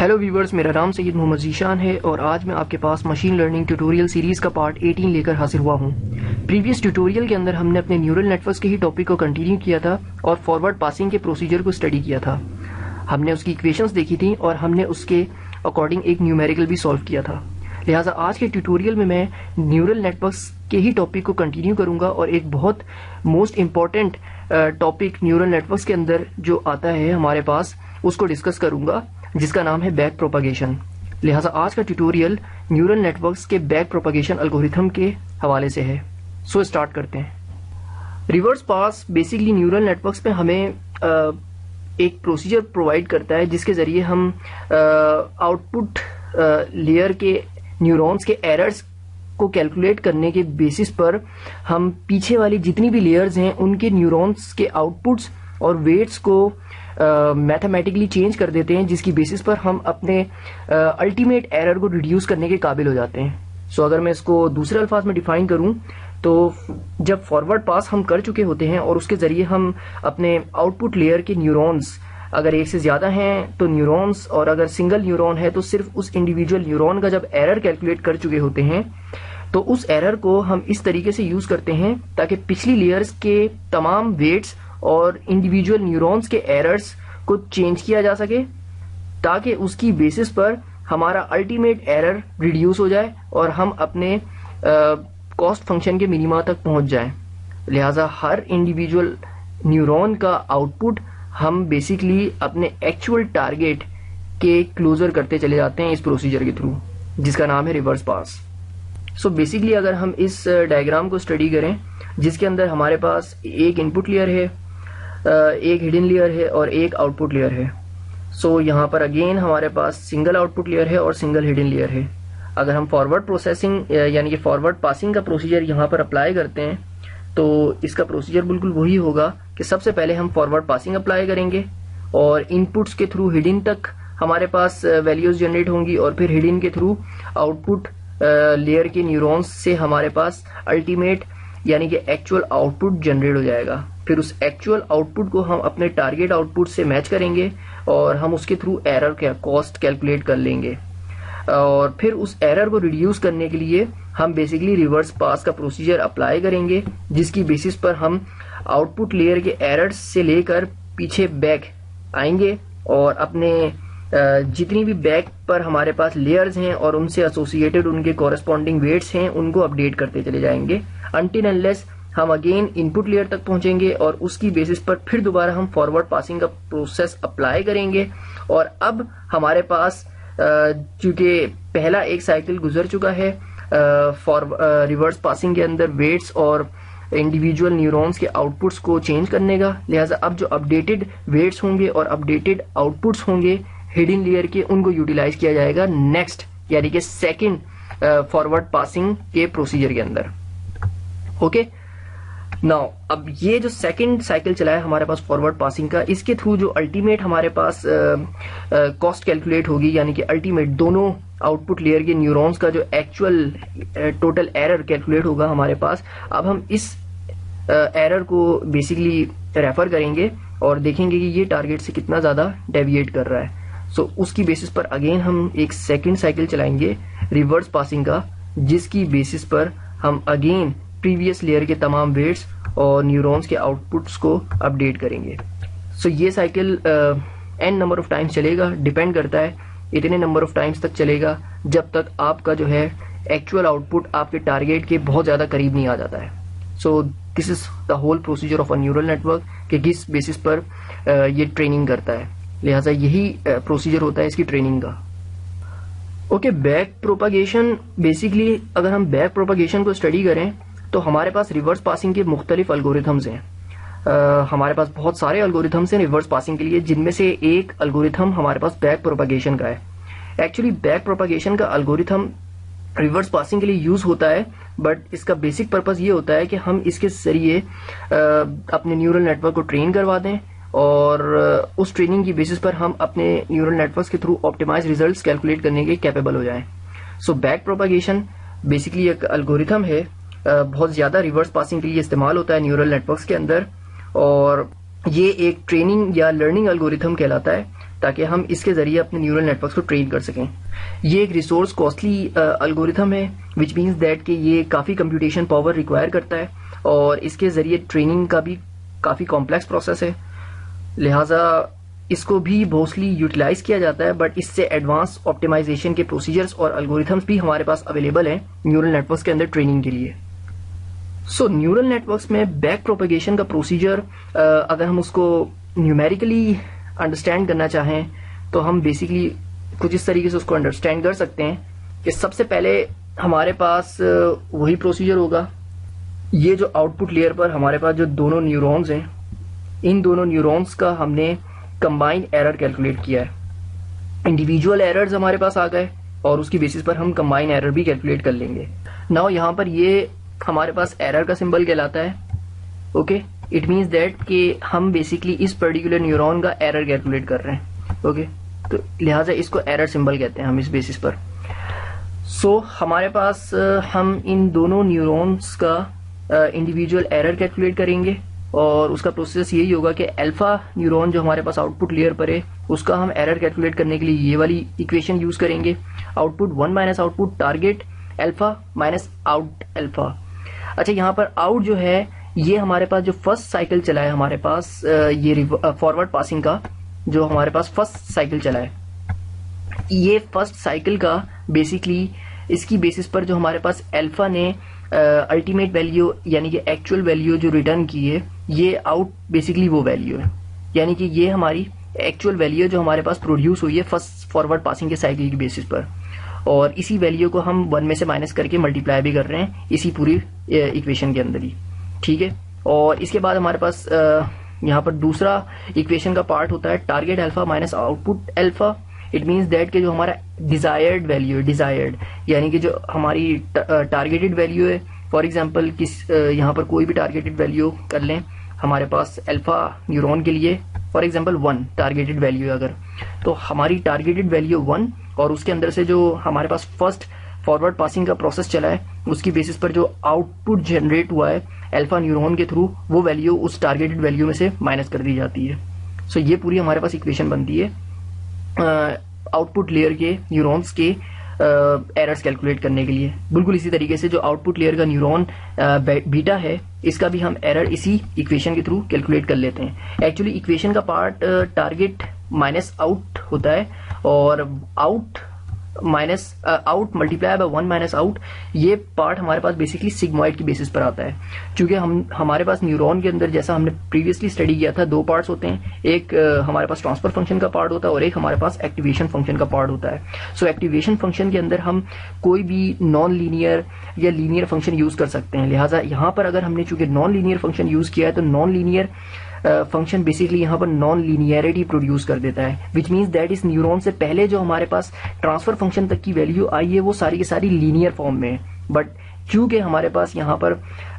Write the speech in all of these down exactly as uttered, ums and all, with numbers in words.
Hello viewers, मेरा नाम सैयद मोहम्मद ज़ीशान है और आज मैं आपके पास मशीन लर्निंग ट्यूटोरियल सीरीज़ का पार्ट अठारह लेकर हाजिर हुआ हूँ। प्रीवियस ट्यूटोरियल के अंदर हमने अपने न्यूरल नेटवर्क्स के ही टॉपिक को कंटिन्यू किया था और फॉरवर्ड पासिंग के प्रोसीजर को स्टडी किया था। हमने उसकी इक्वेशंस देखी थी और हमने उसके अकॉर्डिंग एक न्यूमेरिकल भी सॉल्व किया था। लिहाजा आज के ट्यूटोरियल में मैं न्यूरल नेटवर्क्स के ही टॉपिक को कंटिन्यू करूंगा और एक बहुत most important topic neural networks के अंदर जो आता है हमारे पास उसको डिस्कस करूंगा, जिसका नाम है बैक प्रोपागेशन। लिहाजा आज का ट्यूटोरियल न्यूरल नेटवर्क्स के बैक प्रोपागेशन एल्गोरिथम के हवाले से है। सो so, स्टार्ट करते हैं। Reverse pass basically neural networks पे हमें आ, एक प्रोसीजर प्रोवाइड करता है जिसके जरिए हम आउटपुट लेयर के न्यूरॉन्स के एरर्स को कैलकुलेट करने के बेसिस पर हम पीछे वाली जितनी भी लेयर्स हैं उनके न्यूरॉन्स के आउटपुट्स और वेट्स को मैथमेटिकली uh, चेंज कर देते हैं, जिसकी बेसिस पर हम अपने अल्टीमेट uh, एरर को रिड्यूस करने के काबिल हो जाते हैं। सो so, अगर मैं इसको दूसरे अल्फाज में डिफाइन करूं तो जब फॉरवर्ड पास हम कर चुके होते हैं और उसके जरिए हम अपने आउटपुट लेयर के न्यूरॉन्स अगर एक से ज्यादा हैं तो न्यूरॉन्स, और अगर सिंगल न्यूरॉन है तो सिर्फ उस इंडिविजुअल न्यूरॉन का जब एरर कैलकुलेट कर चुके होते हैं तो उस एरर को हम इस तरीके से यूज करते हैं ताकि पिछली लेयर्स के तमाम वेट्स और इंडिविजुअल न्यूरॉन्स के एरर्स को चेंज किया जा सके, ताकि उसकी बेसिस पर हमारा अल्टीमेट एरर रिड्यूस हो जाए और हम अपने कॉस्ट फंक्शन के मिनिमा तक पहुंच जाएं। लिहाजा हर इंडिविजुअल न्यूरॉन का आउटपुट हम बेसिकली अपने एक्चुअल टारगेट के क्लोजर करते चले जाते हैं इस प्रोसीजर के थ्रू, जिसका नाम है रिवर्स पास। सो बेसिकली अगर हम इस डायग्राम को स्टडी करें जिसके अंदर हमारे पास एक इनपुट लेयर है, एक हिडन लेयर है और एक आउटपुट लेयर है। सो so, यहाँ पर अगेन हमारे पास सिंगल आउटपुट लेयर है और सिंगल हिडन लेयर है। अगर हम फॉरवर्ड प्रोसेसिंग यानी कि फॉरवर्ड पासिंग का प्रोसीजर यहाँ पर अप्लाई करते हैं तो इसका प्रोसीजर बिल्कुल वही होगा कि सबसे पहले हम फॉरवर्ड पासिंग अप्लाई करेंगे और इनपुट्स के थ्रू हिडन तक हमारे पास वैल्यूज जनरेट होंगी और फिर हिडन के थ्रू आउटपुट लेयर के न्यूरॉन्स से हमारे पास अल्टीमेट यानी कि एक्चुअल आउटपुट जनरेट हो जाएगा। फिर उस एक्चुअल आउटपुट को हम अपने टारगेट आउटपुट से मैच करेंगे और हम उसके थ्रू एरर का कॉस्ट कैलकुलेट कर लेंगे और फिर उस एरर को रिड्यूस करने के लिए हम बेसिकली रिवर्स पास का प्रोसीजर अप्लाई करेंगे, जिसकी बेसिस पर हम आउटपुट लेयर के एरर्स से लेकर पीछे बैक आएंगे और अपने जितनी भी बैक पर हमारे पास लेयर्स हैं और उनसे एसोसिएटेड उनके कॉरेस्पॉन्डिंग वेट्स हैं उनको अपडेट करते चले जाएंगे अनटिल अनलेस हम अगेन इनपुट लेयर तक पहुंचेंगे और उसकी बेसिस पर फिर दोबारा हम फॉरवर्ड पासिंग का प्रोसेस अप्लाई करेंगे। और अब हमारे पास चूंकि पहला एक साइकिल गुजर चुका है फॉर रिवर्स पासिंग के अंदर वेट्स और इंडिविजुअल न्यूरॉन्स के आउटपुट्स को चेंज करने का, लिहाजा अब जो अपडेटेड वेट्स होंगे और अपडेटेड आउटपुट्स होंगे हिडन लेयर के उनको यूटिलाइज किया जाएगा नेक्स्ट यानी कि सेकंड फॉरवर्ड पासिंग के प्रोसीजर के अंदर। ओके नाउ अब ये जो सेकंड साइकिल चला है हमारे पास फॉरवर्ड पासिंग का, इसके थ्रू जो अल्टीमेट हमारे पास कॉस्ट कैलकुलेट होगी यानी कि अल्टीमेट दोनों आउटपुट लेयर के न्यूरॉन्स का जो एक्चुअल टोटल एरर कैलकुलेट होगा हमारे पास। अब हम इस एरर uh, को बेसिकली रेफर करेंगे और देखेंगे कि ये टारगेट से कितना ज्यादा डेविएट कर रहा है। सो so, उसकी बेसिस पर अगेन हम एक सेकंड साइकिल चलाएंगे रिवर्स पासिंग का, जिसकी बेसिस पर हम अगेन प्रीवियस लेयर के तमाम वेट्स और न्यूरॉन्स के आउटपुट्स को अपडेट करेंगे। सो so, ये cycle n number of times चलेगा, डिपेंड करता है इतने नंबर ऑफ टाइम्स तक चलेगा जब तक आपका जो है एक्चुअल आउटपुट आपके टारगेट के बहुत ज्यादा करीब नहीं आ जाता है। So this is the whole procedure of a neural network कि किस बेसिस पर uh, ये ट्रेनिंग करता है। लिहाजा यही प्रोसीजर होता है इसकी ट्रेनिंग का। ओके, बैक प्रोपागेशन बेसिकली अगर हम बैक प्रोपागेशन को स्टडी करें तो हमारे पास रिवर्स पासिंग के मुख्तलिफ एल्गोरिथम्स हैं। uh, हमारे पास बहुत सारे एल्गोरिथम्स हैं रिवर्स पासिंग के लिए, जिनमें से एक एल्गोरिथम हमारे पास बैक प्रोपागेशन का है। एक्चुअली बैक प्रोपागेशन का एल्गोरिथम रिवर्स पासिंग के लिए यूज होता है, बट इसका बेसिक पर्पस ये होता है कि हम इसके जरिए अपने न्यूरल नेटवर्क को ट्रेन करवा दें और उस ट्रेनिंग की बेसिस पर हम अपने न्यूरल नेटवर्क्स के थ्रू ऑप्टिमाइज रिजल्ट्स कैलकुलेट करने के कैपेबल हो जाएं। सो बैक प्रोपागेशन बेसिकली एक एल्गोरिथम है, बहुत ज्यादा रिवर्स पासिंग के लिए इस्तेमाल होता है न्यूरल नेटवर्क्स के अंदर और ये एक ट्रेनिंग या लर्निंग एल्गोरिथम कहलाता है ताकि हम इसके जरिए अपने न्यूरल नेटवर्क्स को ट्रेन कर सकें। ये एक रिसोर्स कॉस्टली एल्गोरिथम है, विच मीन्स दैट कि ये काफ़ी कंप्यूटेशन पावर रिक्वायर करता है और इसके जरिए ट्रेनिंग का भी काफ़ी कॉम्प्लेक्स प्रोसेस है, लिहाजा इसको भी मोस्टली यूटिलाइज किया जाता है। बट इससे एडवांस ऑप्टिमाइजेशन के प्रोसीजर्स और एल्गोरिथम्स भी हमारे पास अवेलेबल हैं न्यूरल नेटवर्क्स के अंदर ट्रेनिंग के लिए। सो न्यूरल नेटवर्क्स में बैक प्रोपेगेशन का प्रोसीजर अगर हम उसको न्यूमेरिकली अंडरस्टैंड करना चाहें तो हम बेसिकली कुछ इस तरीके से उसको अंडरस्टैंड कर सकते हैं कि सबसे पहले हमारे पास वही प्रोसीजर होगा। ये जो आउटपुट लेयर पर हमारे पास जो दोनों न्यूरॉन्स हैं, इन दोनों न्यूरॉन्स का हमने कंबाइंड एरर कैलकुलेट किया है। इंडिविजुअल एरर्स हमारे पास आ गए और उसकी बेसिस पर हम कंबाइंड एरर भी कैलकुलेट कर लेंगे। नाउ यहाँ पर ये हमारे पास एरर का सिंबल कहलाता है। ओके, इट मीन्स दैट कि हम बेसिकली इस पर्टिकुलर न्यूरॉन का एरर कैलकुलेट कर रहे हैं। Okay okay? तो लिहाजा इसको एरर सिंबल कहते हैं हम इस बेसिस पर। सो so, हमारे पास हम इन दोनों न्यूरॉन्स का इंडिविजुअल एरर कैलकुलेट करेंगे और उसका प्रोसेस यही होगा कि अल्फा न्यूरॉन जो हमारे पास आउटपुट लेयर पर है उसका हम एरर कैलकुलेट करने के लिए ये वाली इक्वेशन यूज करेंगे। Output one minus output target alpha minus out alpha. अच्छा, यहाँ पर आउट जो है ये हमारे पास जो फर्स्ट साइकिल चला है हमारे पास ये फॉरवर्ड पासिंग का जो हमारे पास फर्स्ट साइकिल चला है, ये फर्स्ट साइकिल का बेसिकली इसकी बेसिस पर जो हमारे पास अल्फा ने अल्टीमेट uh, वैल्यू यानी कि एक्चुअल वैल्यू जो रिटर्न की है, ये आउट बेसिकली वो वैल्यू है, यानी कि ये हमारी एक्चुअल वैल्यू जो हमारे पास प्रोड्यूस हुई है फर्स्ट फॉरवर्ड पासिंग के साइकिल की बेसिस पर, और इसी वैल्यू को हम वन में से माइनस करके मल्टीप्लाई भी कर रहे हैं इसी पूरी इक्वेशन के अंदर ही। ठीक है, और इसके बाद हमारे पास यहाँ पर दूसरा इक्वेशन का पार्ट होता है target alpha minus output alpha. It means that कि जो हमारा डिजायर्ड वैल्यू है, डिजायर्ड यानी कि जो हमारी टारगेटेड वैल्यू है, फॉर एग्जांपल किस यहाँ पर कोई भी टारगेटेड वैल्यू कर लें हमारे पास अल्फा न्यूरॉन के लिए, for example one targeted value अगर, तो हमारी टारगेटेड वैल्यू वन और उसके अंदर से जो हमारे पास फर्स्ट फॉरवर्ड पासिंग का प्रोसेस चला है उसकी बेसिस पर जो आउटपुट जनरेट हुआ है अल्फा न्यूरॉन के थ्रू, वो वैल्यू उस टारगेटेड वैल्यू में से माइनस कर दी जाती है। सो so, ये पूरी हमारे पास इक्वेशन बनती है आउटपुट लेयर के न्यूरॉन्स के एरर्स कैलकुलेट करने के लिए। बिल्कुल इसी तरीके से जो आउटपुट लेयर का न्यूरॉन बीटा है इसका भी हम एरर इसी इक्वेशन के थ्रू कैलकुलेट कर लेते हैं। एक्चुअली इक्वेशन का पार्ट टारगेट माइनस आउट होता है और out minus out multiply by one minus out, ये पार्ट हमारे पास बेसिकली सिग्मॉइड की बेसिस पर आता है। क्योंकि हम हमारे पास न्यूरॉन के अंदर जैसा हमने प्रीवियसली स्टडी किया था दो पार्ट्स होते हैं, एक uh, हमारे पास ट्रांसफर फंक्शन का पार्ट होता है और एक हमारे पास एक्टिवेशन फंक्शन का पार्ट होता है। सो एक्टिवेशन फंक्शन के अंदर हम कोई भी नॉन लीनियर या लीनियर फंक्शन यूज कर सकते हैं। लिहाजा यहाँ पर अगर हमने चूंकि नॉन लीनियर फंक्शन यूज किया है तो नॉन लीनियर फंक्शन बेसिकली यहाँ पर नॉन लीनियरिटी प्रोड्यूस कर देता है, विच मीन्स दैट इस न्यूरॉन से पहले जो हमारे पास ट्रांसफर फंक्शन तक की वैल्यू आई है वो सारी की सारी लीनियर फॉर्म में है। बट क्योंकि हमारे पास यहाँ पर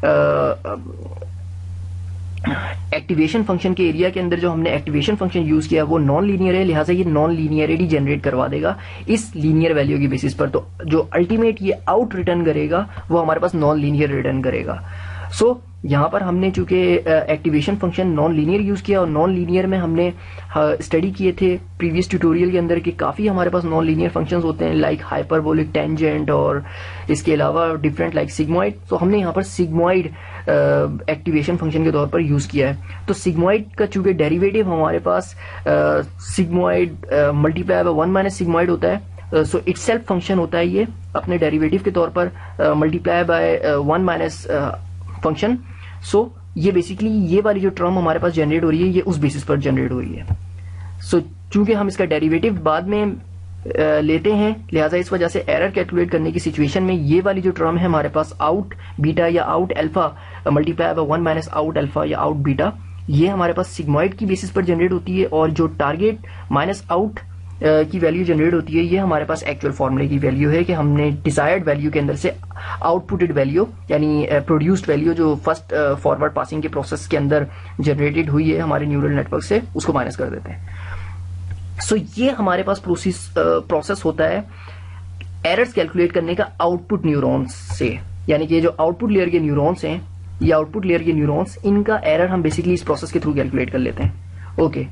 एक्टिवेशन फंक्शन के एरिया के अंदर जो हमने एक्टिवेशन फंक्शन यूज किया वो नॉन लीनियर है, लिहाजा ये नॉन लीनियरिटी जनरेट करवा देगा इस लीनियर वैल्यू की बेसिस पर। तो जो अल्टीमेट ये आउट रिटर्न करेगा वो हमारे पास नॉन लीनियर रिटर्न करेगा। सो so, यहाँ पर हमने चूंकि activation function non linear use किया और नॉन लीनियर में हमने स्टडी किए थे प्रीवियस ट्यूटोरियल के अंदर कि काफी हमारे पास नॉन लीनियर फंक्शंस होते हैं लाइक हाइपरबोलिक, टेंजेंट और इसके अलावा डिफरेंट लाइक सिग्मॉइड। तो हमने यहाँ पर सिग्मॉइड एक्टिवेशन फंक्शन के तौर पर यूज किया है। तो सिग्मॉइड का चूंकि डेरिवेटिव हमारे पास sigmoid multiply by one minus sigmoid होता है, सो इट सेल्फ फंक्शन होता है ये अपने डेरिवेटिव के तौर पर multiply by one minus function. So ये बेसिकली ये वाली जो टर्म हमारे पास जनरेट हो रही है ये उस बेसिस पर जनरेट हो रही है। सो so, चूंकि हम इसका डेरिवेटिव बाद में uh, लेते हैं, लिहाजा इस वजह से एरर कैलकुलेट करने की सिचुएशन में ये वाली जो टर्म है हमारे पास आउट बीटा या out alpha multiply by one minus out alpha या आउट बीटा, ये हमारे पास सिग्मॉइड की बेसिस पर जनरेट होती है और जो टारगेट माइनस आउट की वैल्यू जनरेट होती है ये हमारे पास एक्चुअल फॉर्मूले की वैल्यू है कि हमने डिजायर्ड वैल्यू के अंदर से आउटपुटेड वैल्यू यानी प्रोड्यूस्ड वैल्यू जो फर्स्ट फॉरवर्ड पासिंग के प्रोसेस के अंदर जनरेटेड हुई है हमारे न्यूरल नेटवर्क से, उसको माइनस कर देते हैं। सो so, ये हमारे पास प्रोसेस प्रोसेस होता है एरर्स कैलकुलेट करने का आउटपुट न्यूरॉन्स से, यानी कि जो आउटपुट लेयर के न्यूरॉन्स हैं ये आउटपुट लेयर के न्यूरॉन्स, इनका एरर हम बेसिकली इस प्रोसेस के थ्रू कैलकुलेट कर लेते हैं। Okay okay.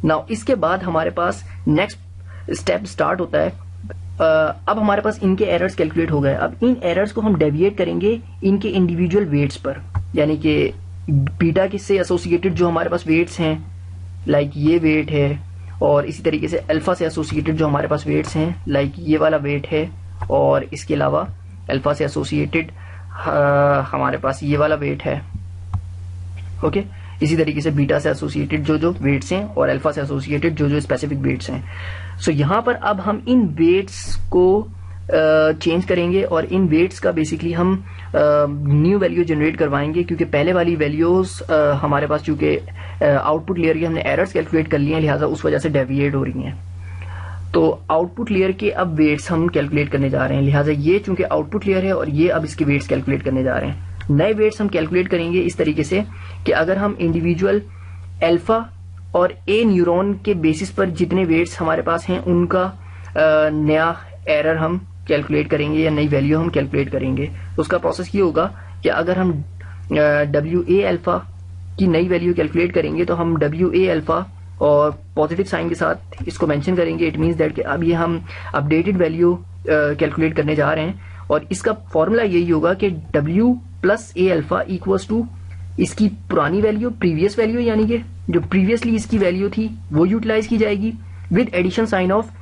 नाउ इसके बाद हमारे पास नेक्स्ट स्टेप स्टार्ट होता है। uh, अब हमारे पास इनके एरर्स कैलकुलेट हो गए। अब इन एरर्स को हम डेविएट करेंगे इनके इंडिविजुअल वेट्स पर, यानी कि बीटा के से एसोसिएटेड जो हमारे पास वेट्स हैं, लाइक ये वेट है, और इसी तरीके से अल्फा से एसोसिएटेड जो हमारे पास वेट्स हैं, लाइक ये वाला वेट है, और इसके अलावा अल्फा से एसोसिएटेड हमारे पास ये वाला वेट है। Okay okay? इसी तरीके से बीटा से एसोसिएटेड जो जो वेट्स हैं और अल्फा से एसोसिएटेड जो जो स्पेसिफिक वेट्स हैं। सो so, यहाँ पर अब हम इन वेट्स को चेंज uh, करेंगे और इन वेट्स का बेसिकली हम न्यू वैल्यू जनरेट करवाएंगे, क्योंकि पहले वाली वैल्यूज uh, हमारे पास चूंकि आउटपुट लेयर के हमने एरर्स कैलकुलेट कर लिए हैं, लिहाजा उस वजह से डेविएट हो रही हैं। तो आउटपुट लेयर के अब वेट्स हम कैलकुलेट करने जा रहे हैं, लिहाजा ये चूंकि आउटपुट लेयर है और ये अब इसके वेट्स कैलकुलेट करने जा रहे हैं। नए वेट्स हम कैलकुलेट करेंगे इस तरीके से कि अगर हम इंडिविजुअल अल्फा और ए न्यूरॉन के बेसिस पर जितने वेट्स हमारे पास हैं उनका नया एरर हम कैलकुलेट करेंगे या नई वैल्यू हम कैलकुलेट करेंगे। उसका प्रोसेस ये होगा कि अगर हम डब्ल्यू ए अल्फा की नई वैल्यू कैलकुलेट करेंगे तो हम डब्ल्यू ए अल्फा और पॉजिटिव साइन के साथ इसको मेंशन करेंगे। इट मींस दैट कि अब ये हम अपडेटेड वैल्यू कैलकुलेट करने जा रहे हैं, और इसका फॉर्मूला यही होगा कि W plus A alpha equals to इसकी पुरानी वैल्यू, प्रीवियस वैल्यू, यानी कि जो प्रीवियसली इसकी वैल्यू थी वो यूटिलाइज की जाएगी with addition sign of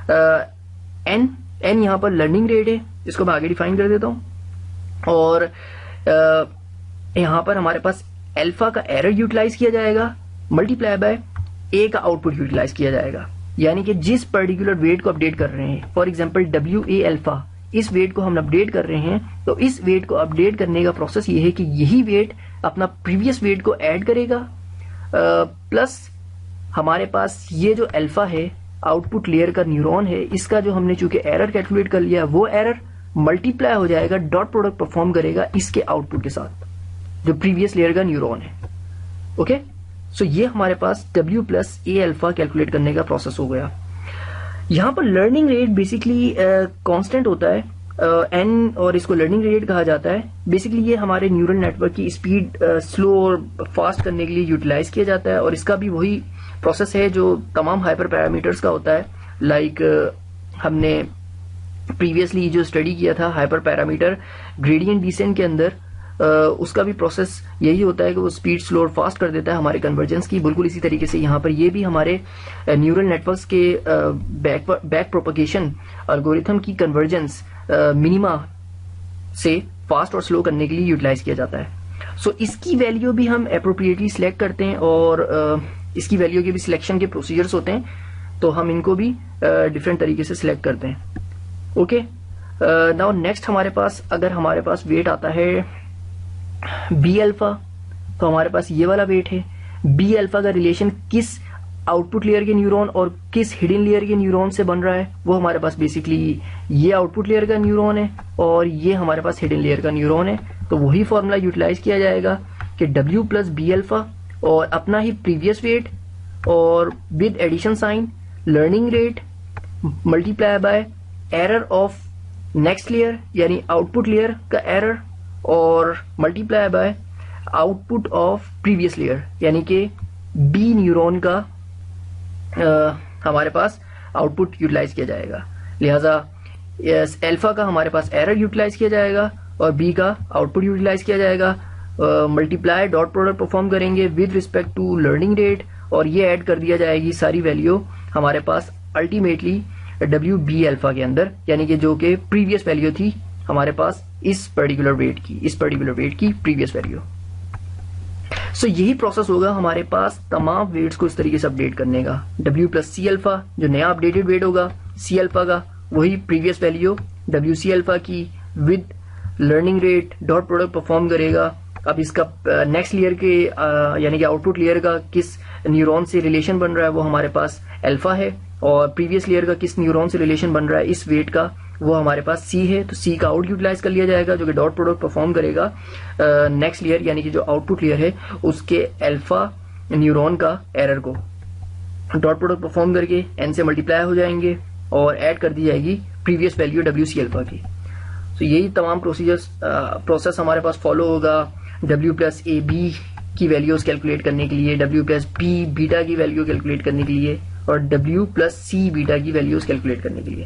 n. N यहाँ पर लर्निंग रेट है, इसको मैं आगे डिफाइन कर देता हूं। और uh, यहाँ पर हमारे पास अल्फा का एरर यूटिलाइज किया जाएगा मल्टीप्लाई बाय ए का आउटपुट यूटिलाइज किया जाएगा, यानी कि जिस पर्टिकुलर वेट को अपडेट कर रहे हैं, for example W A alpha, इस वेट को हम अपडेट कर रहे हैं, तो इस वेट को अपडेट करने का प्रोसेस ये है कि यही वेट अपना प्रीवियस वेट को ऐड करेगा, प्लस हमारे पास ये जो अल्फा है आउटपुट लेयर का न्यूरॉन है, इसका जो हमने चूंकि एरर कैलकुलेट कर लिया वो एरर मल्टीप्लाई हो जाएगा, डॉट प्रोडक्ट परफॉर्म करेगा इसके आउटपुट के साथ जो प्रीवियस लेयर का न्यूरॉन है। ओके, सो ये हमारे पास W plus A alpha calculate करने का प्रोसेस हो गया। यहाँ पर लर्निंग रेट बेसिकली कांस्टेंट होता है एन, uh, और इसको लर्निंग रेट कहा जाता है। बेसिकली ये हमारे न्यूरल नेटवर्क की स्पीड स्लो uh, और फास्ट करने के लिए यूटिलाइज किया जाता है, और इसका भी वही प्रोसेस है जो तमाम हाइपर पैरामीटर्स का होता है। लाइक like, uh, हमने प्रीवियसली जो स्टडी किया था हाइपर पैरामीटर ग्रेडियंट डिसेंट के अंदर, Uh, उसका भी प्रोसेस यही होता है कि वो स्पीड स्लो और फास्ट कर देता है हमारे कन्वर्जेंस की। बिल्कुल इसी तरीके से यहाँ पर ये भी हमारे न्यूरल नेटवर्क्स के बैक बैक प्रोपगेशन एल्गोरिथम की कन्वर्जेंस मिनिमा से फास्ट और स्लो करने के लिए यूटिलाइज किया जाता है। सो so, इसकी वैल्यू भी हम अप्रोप्रिएटली सिलेक्ट करते हैं, और uh, इसकी वैल्यू के भी सिलेक्शन के प्रोसीजर्स होते हैं, तो हम इनको भी डिफरेंट uh, तरीके से सिलेक्ट करते हैं। ओके, नाउ नेक्स्ट हमारे पास अगर हमारे पास वेट आता है बी अल्फा, तो हमारे पास ये वाला वेट है। बी अल्फा का रिलेशन किस आउटपुट लेयर के न्यूरॉन और किस हिडन लेयर के न्यूरॉन से बन रहा है, वो हमारे पास बेसिकली ये आउटपुट लेयर का न्यूरॉन है और ये हमारे पास हिडन लेयर का न्यूरॉन है। तो वही फॉर्मूला यूटिलाइज किया जाएगा कि W प्लस बी अल्फा और अपना ही प्रीवियस वेट और with addition sign learning rate multiply by error of next layer यानी आउटपुट लेयर का एरर और multiply by output of previous layer यानी कि बी न्यूरॉन का आ, हमारे पास आउटपुट यूटिलाइज किया जाएगा। लिहाजा अल्फा का हमारे पास एरर यूटिलाइज किया जाएगा और बी का आउटपुट यूटिलाइज किया जाएगा। मल्टीप्लाई डॉट प्रोडक्ट परफॉर्म करेंगे with respect to learning rate और ये ऐड कर दिया जाएगी सारी वैल्यू हमारे पास अल्टीमेटली डब्ल्यू बी अल्फा के अंदर, यानी कि जो कि प्रीवियस वैल्यू थी हमारे पास इस पर्टिकुलर वेट की इस पर्टिकुलर वेट की प्रीवियस वैल्यू। सो यही प्रोसेस होगा हमारे पास तमाम वेट्स को इस तरीके से अपडेट करने का। W प्लस सी अल्फा जो नया अपडेटेड वेट होगा सी अल्फा का, वही previous value W C alpha की with learning rate dot product perform करेगा। अब इसका नेक्स्ट लेयर के यानी कि आउटपुट लेयर का किस न्यूरॉन से रिलेशन बन रहा है वो हमारे पास अल्फा है, और प्रीवियस लेयर का किस न्यूरॉन से रिलेशन बन रहा है इस वेट का वो हमारे पास सी है। तो सी का आउट यूटिलाइज कर लिया जाएगा जो कि डॉट प्रोडक्ट परफॉर्म करेगा नेक्स्ट लेयर यानी कि जो आउटपुट लेयर है उसके अल्फा न्यूरॉन का एरर को डॉट प्रोडक्ट परफॉर्म करके एन से मल्टीप्लाई हो जाएंगे और ऐड कर दी जाएगी previous value W C alpha की। तो यही तमाम प्रोसीजर्स प्रोसेस हमारे पास फॉलो होगा W प्लस ए बी की वैल्यूज कैलकुलेट करने के लिए, W प्लस B बीटा की वैल्यू कैलकुलेट करने के लिए और W प्लस C बीटा की वैल्यूज कैलकुलेट करने के लिए।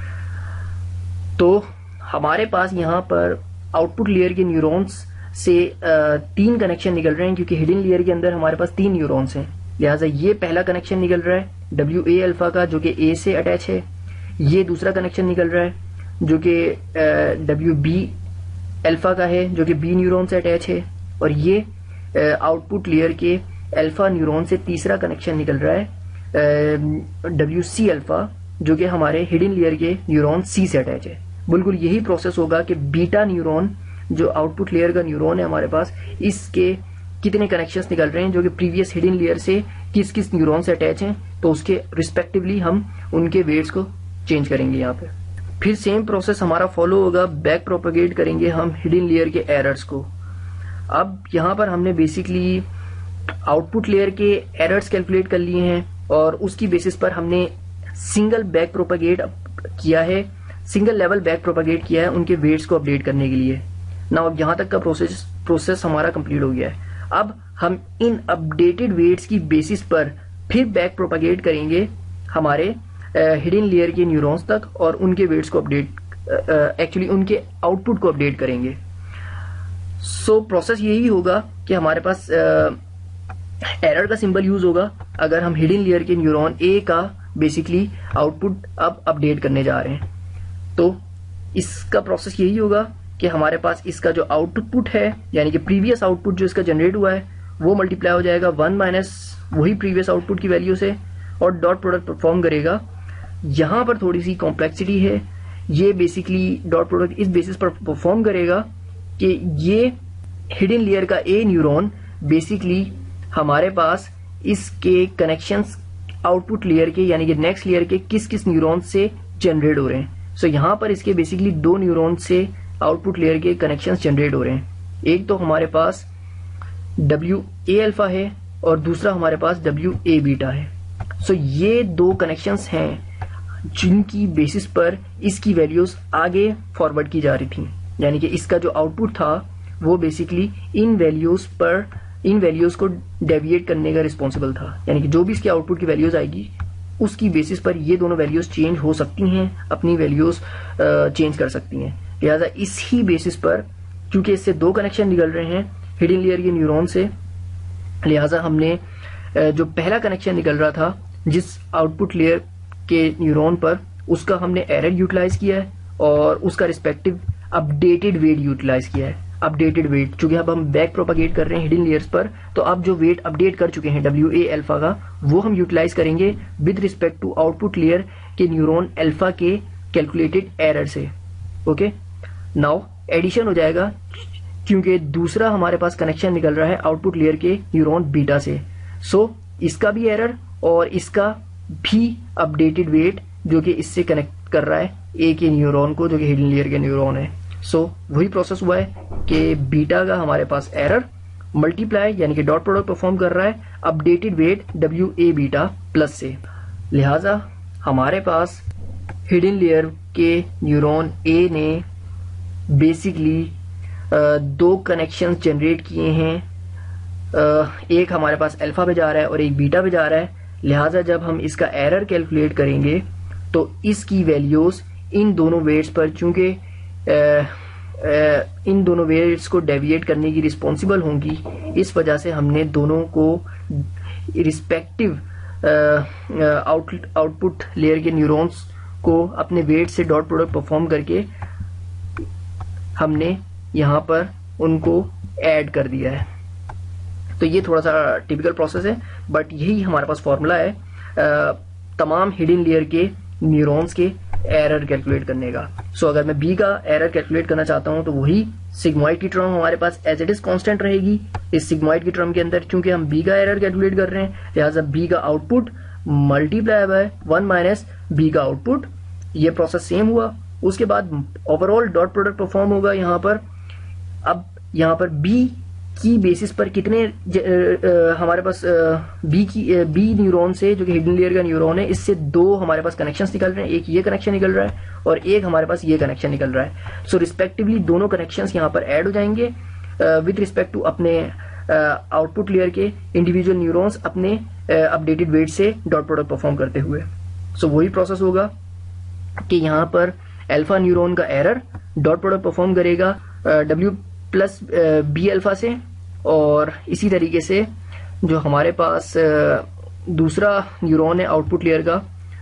तो हमारे पास यहाँ पर आउटपुट लेयर के न्यूरॉन्स से तीन कनेक्शन निकल रहे हैं, क्योंकि हिडन लेयर के अंदर हमारे पास तीन न्यूरॉन्स हैं। लिहाजा ये पहला कनेक्शन निकल रहा है डब्ल्यू ए अल्फा का, जो कि ए से अटैच है। ये दूसरा कनेक्शन निकल रहा है जो कि डब्ल्यू बी अल्फा का है, जो कि बी न्यूरॉन से अटैच है। और ये आउटपुट लेयर के अल्फा न्यूरॉन से तीसरा कनेक्शन निकल रहा है डब्ल्यू सी अल्फा, जो कि हमारे हिडन लेयर के न्यूरॉन सी से अटैच है। बिल्कुल यही प्रोसेस होगा कि बीटा न्यूरॉन जो आउटपुट लेयर का न्यूरॉन है हमारे पास, इसके कितने कनेक्शंस निकल रहे हैं जो कि प्रीवियस हिडन लेयर से किस किस न्यूरॉन से अटैच हैं, तो उसके रिस्पेक्टिवली हम उनके वेट्स को चेंज करेंगे यहाँ पे। फिर सेम प्रोसेस हमारा फॉलो होगा, बैक प्रोपेगेट करेंगे हम हिडन लेयर के एरर्स को। अब यहाँ पर हमने बेसिकली आउटपुट लेयर के एरर्स कैलकुलेट कर लिए हैं और उसकी बेसिस पर हमने सिंगल बैक प्रोपेगेट किया है, सिंगल लेवल बैक प्रोपेगेट किया है उनके वेट्स को अपडेट करने के लिए। ना अब यहाँ तक का प्रोसेस प्रोसेस हमारा कंप्लीट हो गया है। अब हम इन अपडेटेड वेट्स की बेसिस पर फिर बैक प्रोपेगेट करेंगे हमारे हिडन लेयर के न्यूरॉन्स तक और उनके वेट्स को अपडेट एक्चुअली उनके आउटपुट को अपडेट करेंगे। सो so, प्रोसेस यही होगा कि हमारे पास एरर का सिंबल यूज होगा अगर हम हिडन लेयर के न्यूरॉन ए का बेसिकली आउटपुट अब अपडेट करने जा रहे हैं। तो इसका प्रोसेस यही होगा कि हमारे पास इसका जो आउटपुट है, यानी कि प्रीवियस आउटपुट जो इसका जनरेट हुआ है, वो मल्टीप्लाई हो जाएगा वन माइनस वही प्रीवियस आउटपुट की वैल्यू से और डॉट प्रोडक्ट परफॉर्म करेगा। यहां पर थोड़ी सी कॉम्प्लेक्सिटी है, ये बेसिकली डॉट प्रोडक्ट इस बेसिस पर परफॉर्म करेगा कि ये हिडन लेयर का ए न्यूरॉन बेसिकली हमारे पास इसके कनेक्शंस आउटपुट लेयर के यानी कि नेक्स्ट लेयर के किस किस न्यूरॉन से जनरेट हो रहे हैं। सो so, यहां पर इसके बेसिकली दो न्यूरॉन से आउटपुट लेयर के कनेक्शंस जनरेट हो रहे हैं। एक तो हमारे पास डब्ल्यू ए अल्फा है और दूसरा हमारे पास डब्ल्यू ए बीटा है। सो so, ये दो कनेक्शंस हैं जिनकी बेसिस पर इसकी वैल्यूज आगे फॉरवर्ड की जा रही थी, यानी कि इसका जो आउटपुट था वो बेसिकली इन वैल्यूज पर इन वैल्यूज को डेविएट करने का रिस्पॉन्सिबल था, यानी कि जो भी इसके आउटपुट की वैल्यूज आएगी उसकी बेसिस पर ये दोनों वैल्यूज चेंज हो सकती हैं, अपनी वैल्यूज चेंज कर सकती हैं। लिहाजा इसी बेसिस पर, क्योंकि इससे दो कनेक्शन निकल रहे हैं हिडन लेयर के न्यूरॉन से, लिहाजा हमने जो पहला कनेक्शन निकल रहा था जिस आउटपुट लेयर के न्यूरॉन पर, उसका हमने एरर यूटिलाइज किया है और उसका रिस्पेक्टिव अपडेटेड वेट यूटिलाइज किया है। अपडेटेड वेट चूंकि अब हम बैक प्रोपेगेट कर रहे हैं हिडन लेयर्स पर, तो अब जो वेट अपडेट कर चुके हैं डब्ल्यू ए अल्फा का, वो हम यूटिलाइज करेंगे with respect to output layer के न्यूरॉन अल्फा के कैलकुलेटेड एरर से। ओके, नाउ एडिशन हो जाएगा क्योंकि दूसरा हमारे पास कनेक्शन निकल रहा है आउटपुट लेयर के न्यूरॉन बीटा से। सो so, इसका भी एरर और इसका भी अपडेटेड वेट जो कि इससे कनेक्ट कर रहा है ए के न्यूरॉन को, जो कि हिडन लेयर के न्यूरॉन है। सो so, वही प्रोसेस हुआ है कि बीटा का हमारे पास एरर मल्टीप्लाई यानी कि डॉट प्रोडक्ट परफॉर्म कर रहा है updated weight W A beta plus से। लिहाजा हमारे पास हिडन लेयर के न्यूरॉन ए ने बेसिकली दो कनेक्शंस जनरेट किए हैं, एक हमारे पास अल्फा पे जा रहा है और एक बीटा पे जा रहा है। लिहाजा जब हम इसका एरर कैलकुलेट करेंगे तो इसकी वैल्यूज इन दोनों वेट्स पर, चूंकि इन दोनों वेट्स को डेविएट करने की रिस्पॉन्सिबल होंगी, इस वजह से हमने दोनों को रिस्पेक्टिव आउटपुट लेयर के न्यूरॉन्स को अपने वेट से डॉट प्रोडक्ट परफॉर्म करके हमने यहाँ पर उनको ऐड कर दिया है। तो ये थोड़ा सा टिपिकल प्रोसेस है, बट यही हमारे पास फॉर्मूला है आ, तमाम हिडन लेयर के न्यूरॉन्स के एरर कैलकुलेट करने का। सो so, अगर मैं बी का एरर कैलकुलेट करना चाहता हूं तो वही सिग्मॉइड की टर्म हमारे पास एज इट इज कांस्टेंट रहेगी। इस सिग्मॉइड की टर्म के अंदर चूंकि हम बी का एरर कैलकुलेट कर रहे हैं, लिहाजा बी का output multiply by one minus B का आउटपुट। ये प्रोसेस सेम हुआ। उसके बाद ओवरऑल डॉट प्रोडक्ट परफॉर्म होगा यहाँ पर। अब यहाँ पर बी की बेसिस पर कितने ज, आ, आ, हमारे पास बी की बी न्यूरॉन से, जो कि हिडन लेयर का न्यूरॉन है, इससे दो हमारे पास कनेक्शंस निकल रहे हैं। एक ये कनेक्शन निकल रहा है और एक हमारे पास ये कनेक्शन निकल रहा है। सो रिस्पेक्टिवली दोनों कनेक्शंस यहाँ पर ऐड हो जाएंगे विद रिस्पेक्ट टू अपने आउटपुट लेयर के इंडिविजुअल न्यूरॉन्स अपने अपडेटेड वेट से डॉट प्रोडक्ट परफॉर्म करते हुए। सो so, वही प्रोसेस होगा कि यहाँ पर अल्फा न्यूरॉन का एरर डॉट प्रोडक्ट परफॉर्म करेगा डब्ल्यू प्लस बी अल्फा से, और इसी तरीके से जो हमारे पास uh, दूसरा न्यूरॉन है आउटपुट लेयर का,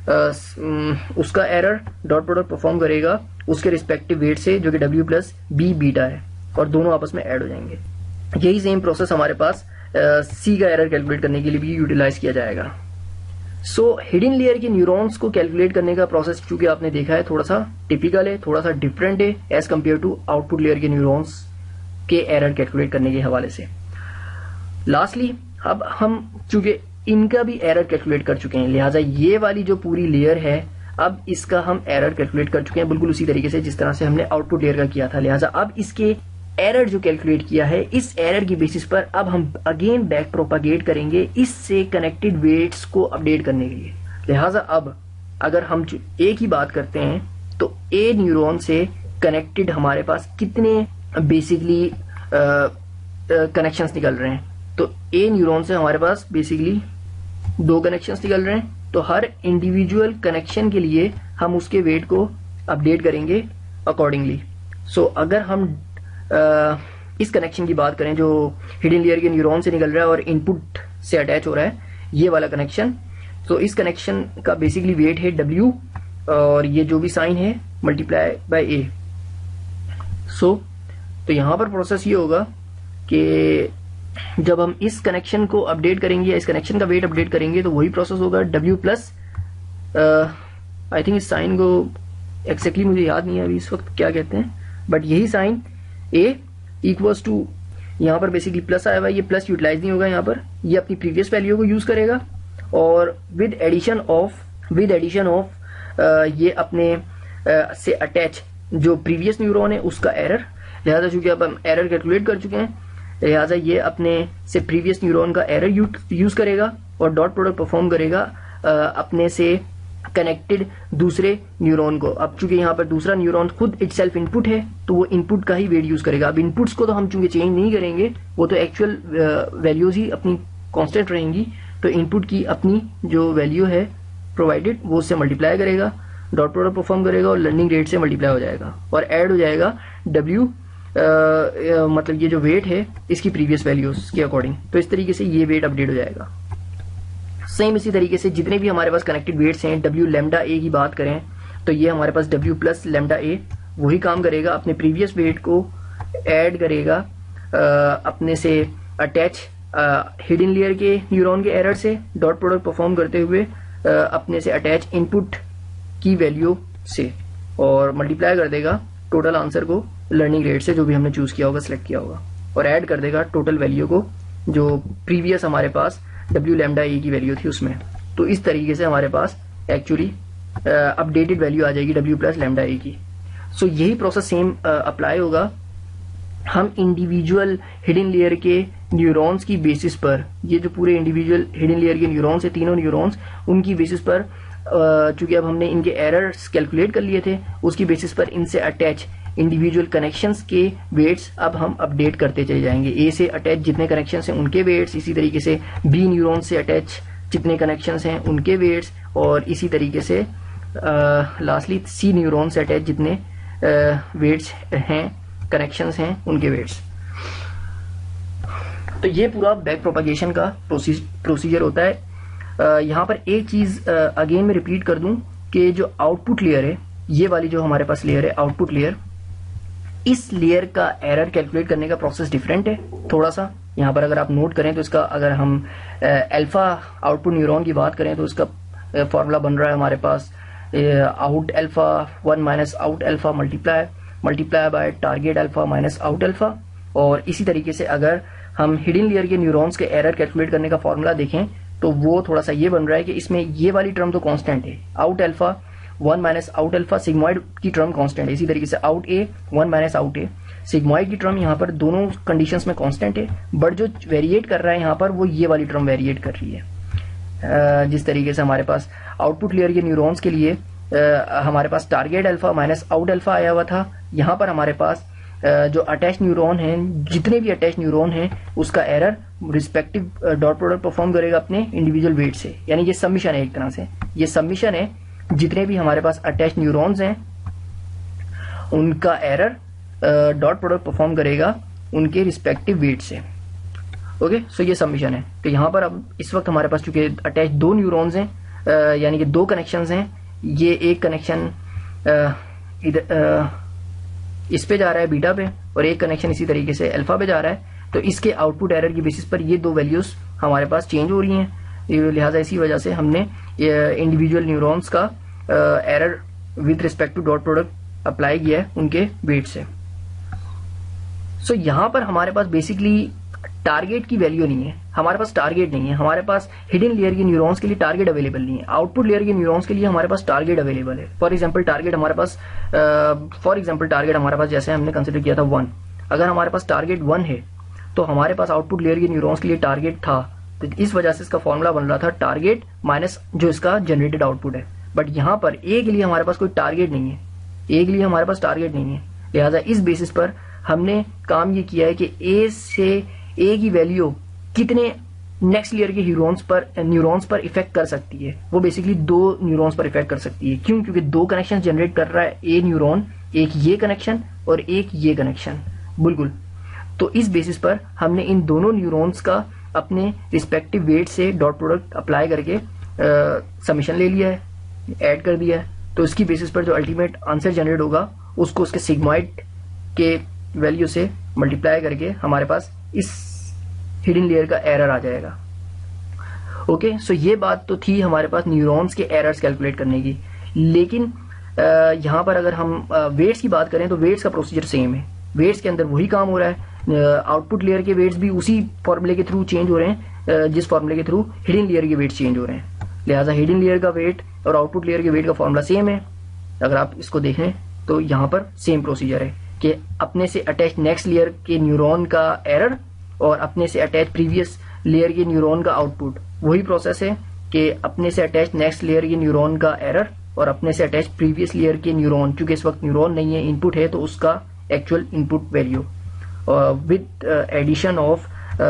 uh, उसका एरर डॉट प्रोडक्ट परफॉर्म करेगा उसके रिस्पेक्टिव वेट से जो कि डब्ल्यू प्लस बी बीटा है, और दोनों आपस में ऐड हो जाएंगे। यही सेम प्रोसेस हमारे पास सी uh, का एरर कैलकुलेट करने के लिए भी यूटिलाइज किया जाएगा। सो हिडन लेयर के न्यूरॉन्स को कैलकुलेट करने का प्रोसेस चूंकि आपने देखा है थोड़ा सा टिपिकल है, थोड़ा सा डिफरेंट है as compare to output layer के न्यूरॉन्स के एरर कैलकुलेट करने के हवाले से। लास्टली अब हम चूंकि इनका भी एरर कैलकुलेट कर चुके हैं, लिहाजा ये वाली जो पूरी लेयर है अब इसका हम एरर कैलकुलेट कर चुके हैं बिल्कुल उसी तरीके से जिस तरह से हमने आउटपुट लेयर का किया था। लिहाजा अब इसके एरर जो कैलकुलेट किया है, इस एरर की बेसिस पर अब हम अगेन बैक प्रोपागेट करेंगे इससे कनेक्टेड वेट्स को अपडेट करने के लिए। लिहाजा अब अगर हम ए की बात करते हैं तो ए न्यूरॉन से कनेक्टेड हमारे पास कितने बेसिकली कनेक्शंस निकल रहे हैं, तो ए न्यूरॉन से हमारे पास बेसिकली दो कनेक्शंस निकल रहे हैं। तो हर इंडिविजुअल कनेक्शन के लिए हम उसके वेट को अपडेट करेंगे अकॉर्डिंगली। सो so, अगर हम आ, इस कनेक्शन की बात करें जो हिडन लेयर के न्यूरॉन से निकल रहा है और इनपुट से अटैच हो रहा है, ये वाला कनेक्शन, तो इस कनेक्शन का बेसिकली वेट है डब्ल्यू और ये जो भी साइन है मल्टीप्लाई बाय ए। सो तो यहां पर प्रोसेस ये होगा कि जब हम इस कनेक्शन को अपडेट करेंगे या इस कनेक्शन का वेट अपडेट करेंगे तो वही प्रोसेस होगा डब्ल्यू प्लस, आई थिंक इस साइन को एक्जैक्टली मुझे याद नहीं है अभी इस वक्त क्या कहते हैं, बट यही साइन ए इक्वल्स टू, यहाँ पर बेसिकली प्लस आया हुआ है, ये प्लस यूटिलाइज नहीं होगा, यहाँ पर ये अपनी प्रीवियस वैल्यू को यूज करेगा और with addition of with addition of ये अपने uh, से अटैच जो प्रीवियस न्यूरॉन है उसका एरर। लिहाजा चूंकि अब हम एरर कैलकुलेट कर चुके हैं, लिहाजा ये अपने से प्रीवियस न्यूरॉन का एरर यूज करेगा और डॉट प्रोडक्ट परफॉर्म करेगा uh, अपने से कनेक्टेड दूसरे न्यूरॉन को। अब चूंकि यहाँ पर दूसरा न्यूरॉन खुद इटसेल्फ इनपुट है तो वो इनपुट का ही वेट यूज करेगा। अब इनपुट्स को तो हम चूंकि चेंज नहीं करेंगे, वो तो एक्चुअल वैल्यूज ही अपनी कांस्टेंट रहेंगी, तो इनपुट की अपनी जो वैल्यू है प्रोवाइडेड वो उससे मल्टीप्लाई करेगा, डॉट प्रोडक्ट परफॉर्म करेगा और लर्निंग रेट से मल्टीप्लाई हो जाएगा और ऐड हो जाएगा डब्ल्यू मतलब ये जो वेट है इसकी प्रीवियस वैल्यूज के अकॉर्डिंग। तो इस तरीके से ये वेट अपडेट हो जाएगा। सेम इसी तरीके से जितने भी हमारे पास कनेक्टेड वेट्स हैं, डब्ल्यू लेमडा ए की बात करें तो ये हमारे पास डब्ल्यू प्लस लेमडा ए वही काम करेगा, अपने प्रीवियस वेट को ऐड करेगा आ, अपने से अटैच हिडन लेयर के न्यूरॉन के एरर से डॉट प्रोडक्ट परफॉर्म करते हुए आ, अपने से अटैच इनपुट की वैल्यू से और मल्टीप्लाई कर देगा टोटल आंसर को लर्निंग रेट से जो भी हमने चूज किया होगा, सिलेक्ट किया होगा, और ऐड कर देगा टोटल वैल्यू को जो प्रीवियस हमारे पास डब्ल्यू लैम्डा ए की वैल्यू थी उसमें। तो इस तरीके से हमारे पास एक्चुअली अपडेटेड वैल्यू आ जाएगी डब्ल्यू प्लस लैम्डा ए की। सो so, यही प्रोसेस सेम अप्लाई होगा। हम इंडिविजुअल हिडन लेयर के न्यूरॉन्स की बेसिस पर, ये जो पूरे इंडिविजुअल हिडन लेयर के न्यूरॉन्स है, तीनों न्यूरॉन्स, उनकी बेसिस पर चूंकि अब हमने इनके एरर्स कैलकुलेट कर लिए थे, उसकी बेसिस पर इनसे अटैच इंडिविजुअल कनेक्शंस के वेट्स अब हम अपडेट करते चले जाएंगे। ए से अटैच जितने कनेक्शंस हैं उनके वेट्स, इसी तरीके से बी न्यूरॉन से अटैच जितने कनेक्शंस हैं उनके वेट्स, और इसी तरीके से लास्टली सी न्यूरॉन से अटैच जितने वेट्स हैं, कनेक्शंस हैं, उनके वेट्स। तो ये पूरा बैक प्रोपागेशन का प्रोसीजर होता है। uh, यहाँ पर एक चीज अगेन uh, मैं रिपीट कर दूं कि जो आउटपुट लेयर है, ये वाली जो हमारे पास लेयर है आउटपुट लेयर, इस लेयर का एरर कैलकुलेट करने का प्रोसेस डिफरेंट है थोड़ा सा। यहाँ पर अगर आप नोट करें तो इसका, अगर हम अल्फा आउटपुट न्यूरॉन की बात करें तो इसका फॉर्मूला बन रहा है हमारे पास out alpha one minus out alpha multiply multiply by target alpha minus out alpha. और इसी तरीके से अगर हम हिडन लेयर के न्यूरॉन्स के एरर कैलकुलेट करने का फॉर्मूला देखें तो वो थोड़ा सा ये बन रहा है कि इसमें ये वाली टर्म तो कांस्टेंट है, out alpha one minus out alpha, sigmoid की टर्म कांस्टेंट है। इसी तरीके से out A one minus out A, sigmoid की टर्म यहाँ पर दोनों कंडीशंस में कांस्टेंट है, बट जो वेरिएट कर रहा है यहाँ पर वो ये वाली टर्म वेरिएट कर रही है। जिस तरीके से हमारे पास आउटपुट लेयर के न्यूरॉन्स के लिए आ, हमारे पास target alpha minus out alpha आया हुआ था, यहाँ पर हमारे पास जो अटैच न्यूरॉन हैं, जितने भी अटैच न्यूरॉन हैं, उसका error respective dot product perform करेगा अपने इंडिविजुअल वेट से। यानी ये सबमिशन है, एक तरह से ये सबमिशन है। जितने भी हमारे पास अटैच न्यूरॉन्स हैं उनका एरर डॉट प्रोडक्ट परफॉर्म करेगा उनके रिस्पेक्टिव वेट से। ओके, सो ये सबमिशन है। तो यहाँ पर अब इस वक्त हमारे पास चूंकि अटैच दो न्यूरॉन्स हैं, uh, यानी कि दो कनेक्शंस हैं, ये एक कनेक्शन इधर इस पे जा रहा है बीटा पे, और एक कनेक्शन इसी तरीके से अल्फा पे जा रहा है। तो इसके आउटपुट एरर की बेसिस पर ये दो वैल्यूज हमारे पास चेंज हो रही हैं। लिहाजा इसी वजह से हमने इंडिविजुअल न्यूरॉन्स का error with respect to dot product apply किया है उनके वेट से। सो so, यहाँ पर हमारे पास बेसिकली टारगेट की वैल्यू नहीं है, हमारे पास टारगेट नहीं है, हमारे पास हिडन लेयर के न्यूरॉन्स के लिए टारगेट अवेलेबल नहीं है। आउटपुट लेयर के न्यूरॉन्स के लिए हमारे पास टारगेट अवेलेबल है। फॉर एग्जांपल टारगेट हमारे पास फॉर एग्जांपल टारगेट हमारे पास जैसे हमने कंसिडर किया था वन। अगर हमारे पास टारगेट वन है तो हमारे पास आउटपुट लेयर के न्यूरॉन्स के लिए टारगेट था, तो इस वजह से इसका फॉर्मूला बन रहा था टारगेट माइनस जो इसका जनरेटेड आउटपुट है। बट यहाँ पर ए के लिए हमारे पास कोई टारगेट नहीं है, ए के लिए हमारे पास टारगेट नहीं है। लिहाजा इस बेसिस पर हमने काम ये किया है कि ए से ए की वैल्यू कितने नेक्स्ट लेयर के न्यूरॉन्स पर न्यूरॉन्स पर इफेक्ट कर सकती है, वो बेसिकली दो न्यूरॉन्स पर इफेक्ट कर सकती है। क्यों? क्योंकि दो कनेक्शन जनरेट कर रहा है ए न्यूरॉन, एक ये कनेक्शन और एक ये कनेक्शन, बिल्कुल। तो इस बेसिस पर हमने इन दोनों न्यूरॉन्स का अपने रिस्पेक्टिव वेट से डॉट प्रोडक्ट अप्लाई करके समीशन ले लिया है, ऐड कर दिया है। तो इसकी बेसिस पर जो अल्टीमेट आंसर जनरेट होगा उसको उसके सिग्मॉइड के वैल्यू से मल्टीप्लाई करके हमारे पास इस हिडन लेयर का एरर आ जाएगा। ओके, सो ये बात तो थी हमारे पास न्यूरॉन्स के एरर्स कैलकुलेट करने की। लेकिन यहाँ पर अगर हम वेट्स की बात करें तो वेट्स का प्रोसीजर सेम है। वेट्स के अंदर वही काम हो रहा है, आउटपुट लेयर के वेट्स भी उसी फॉर्मूले के थ्रू चेंज हो रहे हैं जिस फॉर्मूले के थ्रू हिडन लेयर के वेट्स चेंज हो रहे हैं। लिहाजा हिडन लेयर का वेट और आउटपुट लेयर के वेट का फॉर्मूला सेम है। अगर आप इसको देखें तो यहाँ पर सेम प्रोसीजर है कि अपने से अटैच नेक्स्ट लेयर के न्यूरॉन का एरर और अपने से अटैच प्रीवियस लेयर के न्यूरॉन का आउटपुट, वही प्रोसेस है कि अपने से अटैच नेक्स्ट लेयर के न्यूरॉन का एरर और अपने से अटैच प्रीवियस लेयर के न्यूरॉन, क्योंकि इस वक्त न्यूरॉन नहीं है, इनपुट है, तो उसका actual input value with addition of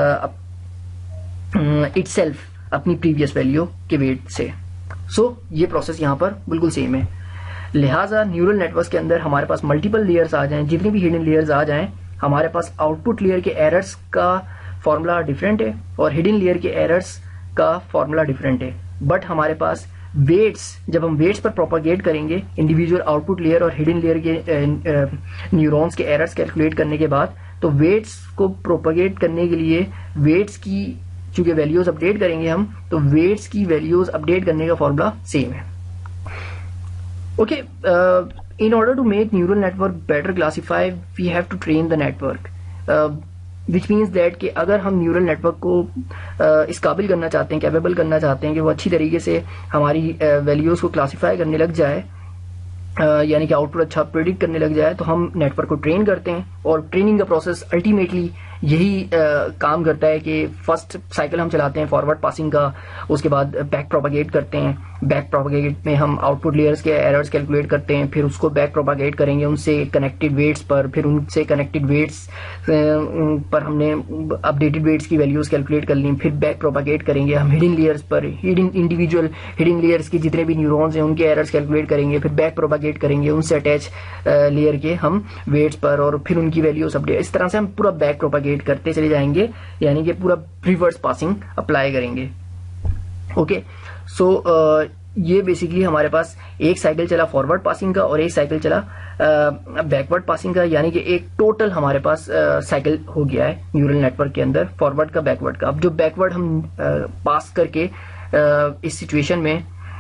itself अपनी प्रीवियस वैल्यू के वेट से। सो so, ये प्रोसेस यहाँ पर बिल्कुल सेम है। लिहाजा न्यूरल नेटवर्क के अंदर हमारे पास मल्टीपल लेयर्स आ जाएं, जितनी भी हिडन लेयर्स आ जाएं, हमारे पास आउटपुट लेयर के एरर्स का फॉर्मूला डिफरेंट है और हिडन लेयर के एरर्स का फॉर्मूला डिफरेंट है। बट हमारे पास वेट्स, जब हम वेट्स पर प्रोपागेट करेंगे इंडिविजुअल आउटपुट लेयर और हिडन लेयर के न्यूरॉन्स के एरर्स कैलकुलेट करने के बाद, तो वेट्स को प्रोपागेट करने के लिए वेट्स की चूंकि वैल्यूज अपडेट करेंगे हम, तो वेट्स की वैल्यूज अपडेट करने का फॉर्मूला सेम है। Okay, in order to make neural network better classified, we have to train the network, uh, which means that कि अगर हम न्यूरल नेटवर्क को uh, इस काबिल करना चाहते हैं, कैपेबल करना चाहते हैं कि वो अच्छी तरीके से हमारी वैल्यूज uh, को क्लासीफाई करने लग जाए, uh, यानी कि आउटपुट अच्छा प्रेडिक्ट करने लग जाए, तो हम नेटवर्क को ट्रेन करते हैं। और ट्रेनिंग का प्रोसेस अल्टीमेटली यही आ, काम करता है कि फर्स्ट साइकिल हम चलाते हैं फॉरवर्ड पासिंग का, उसके बाद बैक प्रोपागेट करते हैं, बैक प्रोपागेट में हम आउटपुट लेयर्स के एरर्स कैलकुलेट करते हैं, फिर उसको बैक प्रोपागेट करेंगे उनसे कनेक्टेड वेट्स पर, फिर उनसे कनेक्टेड वेट्स पर हमने अपडेटेड वेट्स की वैल्यूज कैलकुलेट कर ली, फिर बैक प्रोपागेट करेंगे हम हिडन लेयर्स पर, हिडन इंडिविजुअल हिडन लेयर्स के जितने भी न्यूरॉन्स हैं उनके एरर्स कैलकुलेट करेंगे, फिर बैक प्रोपागेट करेंगे उनसे अटैच लेयर के हम वेट्स पर, और फिर उनकी वैल्यूज अपडेट। इस तरह से हम पूरा बैक प्रोपागेट करते चले जाएंगे, यानी कि पूरा रिवर्स पासिंग अप्लाई करेंगे। ओके, सो ये बेसिकली हमारे पास एक साइकिल चला फॉरवर्ड पासिंग का और एक साइकिल चला बैकवर्ड पासिंग का, यानी कि एक टोटल हमारे पास साइकिल uh, हो गया है न्यूरल नेटवर्क के अंदर फॉरवर्ड का बैकवर्ड का। अब जो बैकवर्ड हम पास uh, करके uh, इस सिचुएशन में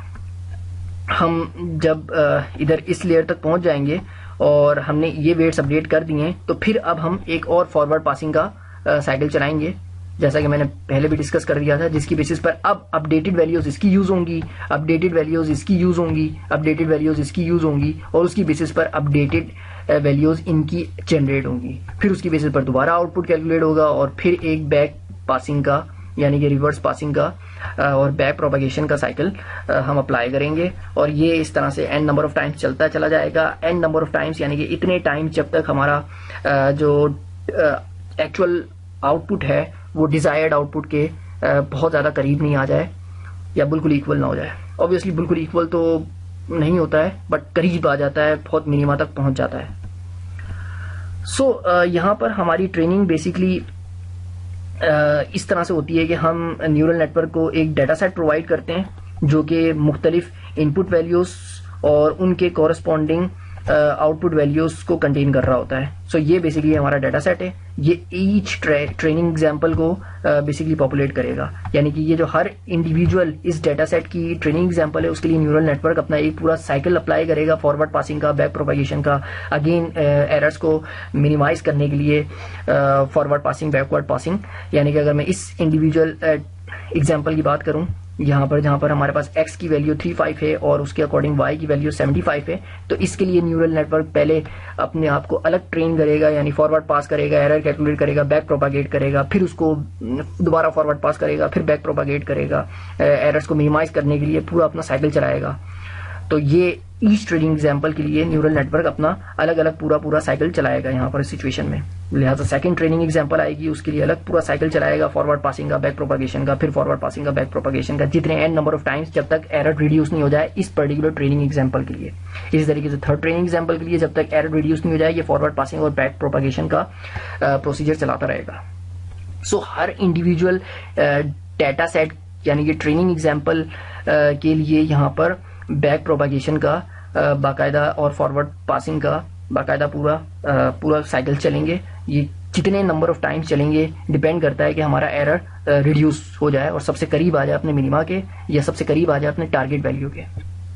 हम जब uh, इधर इस लेयर तक पहुंच जाएंगे और हमने ये वेट्स अपडेट कर दिए, तो फिर अब हम एक और फॉरवर्ड पासिंग का साइकिल चलाएंगे, जैसा कि मैंने पहले भी डिस्कस कर दिया था, जिसकी बेसिस पर अब अपडेटेड वैल्यूज इसकी यूज होंगी, अपडेटेड वैल्यूज इसकी यूज होंगी, अपडेटेड वैल्यूज इसकी यूज होंगी, और उसकी बेसिस पर अपडेटेड वैल्यूज इनकी जनरेट होंगी। फिर उसकी बेसिस पर दोबारा आउटपुट कैलकुलेट होगा और फिर एक बैक पासिंग का यानी कि रिवर्स पासिंग का और बैक प्रोपगेशन का साइकिल हम अप्लाई करेंगे और ये इस तरह से एन नंबर ऑफ टाइम्स चलता चला जाएगा। एन नंबर ऑफ टाइम्स यानी कि इतने टाइम जब तक हमारा जो एक्चुअल आउटपुट है वो डिजायर्ड आउटपुट के बहुत ज्यादा करीब नहीं आ जाए या बिल्कुल इक्वल ना हो जाए। ऑब्वियसली बिल्कुल इक्वल तो नहीं होता है बट करीब आ जाता है, बहुत मिनिमा तक पहुंच जाता है। सो so, यहाँ पर हमारी ट्रेनिंग बेसिकली इस तरह से होती है कि हम न्यूरल नेटवर्क को एक डाटा सेट प्रोवाइड करते हैं जो कि मुख्तलिफ इनपुट वैल्यूज और उनके कॉरस्पॉन्डिंग आउटपुट वैल्यूज को कंटेन कर रहा होता है। सो so, ये बेसिकली हमारा डाटा सेट है। ये ईच ट्रेनिंग एग्जाम्पल को बेसिकली पॉपुलेट करेगा, यानी कि ये जो हर इंडिविजुअल इस डाटा सेट की ट्रेनिंग एग्जाम्पल है उसके लिए न्यूरल नेटवर्क अपना एक पूरा साइकिल अप्लाई करेगा, फॉरवर्ड पासिंग का, बैक प्रोपगेशन का, अगेन एरर्स को मिनिमाइज करने के लिए फॉरवर्ड पासिंग, बैकवर्ड पासिंग। यानी कि अगर मैं इस इंडिविजुअल एग्जाम्पल की बात करूं, यहाँ पर जहां पर हमारे पास x की वैल्यू थ्री फाइव है और उसके अकॉर्डिंग y की वैल्यू सेवेंटी फाइव है, तो इसके लिए न्यूरल नेटवर्क पहले अपने आप को अलग ट्रेन करेगा, यानी फॉरवर्ड पास करेगा, एरर कैलकुलेट करेगा, बैक प्रोपागेट करेगा, फिर उसको दोबारा फॉरवर्ड पास करेगा, फिर बैक प्रोपागेट करेगा, एरर्स को मिनिमाइज करने के लिए पूरा अपना साइकिल चलाएगा। तो ये ईच ट्रेनिंग एग्जाम्पल के लिए न्यूरल नेटवर्क अपना अलग अलग पूरा पूरा साइकिल चलाएगा यहाँ पर इस सिचुएशन में। लिहाजा सेकंड ट्रेनिंग एग्जाम्पल आएगी, उसके लिए अलग पूरा साइकिल चलाएगा, फॉरवर्ड पासिंग का, बैक प्रोपगेशन का, फिर फॉरवर्ड पासिंग का, बैक प्रोपगेशन का, जितने एन नंबर ऑफ टाइम्स जब तक एरर रिड्यूस नहीं हो जाए इस पर्टिकुलर ट्रेनिंग एग्जाम्पल के लिए। इसी तरीके से थर्ड ट्रेनिंग एग्जाम्पल के लिए जब तक एरर रिड्यूस नहीं हो जाए ये फॉरवर्ड पासिंग और बैक प्रोपगेशन का प्रोसीजर चलाता रहेगा। सो so, हर इंडिविजुअल डाटा सेट यानी कि ट्रेनिंग एग्जाम्पल के लिए यहाँ पर बैक प्रोपगेशन का बाकायदा और फॉरवर्ड पासिंग का बाकायदा पूरा पूरा साइकिल चलेंगे। ये कितने नंबर ऑफ टाइम्स चलेंगे डिपेंड करता है कि हमारा एरर रिड्यूस हो जाए और सबसे करीब आ जाए अपने मिनिमा के या सबसे करीब आ जाए अपने टारगेट वैल्यू के।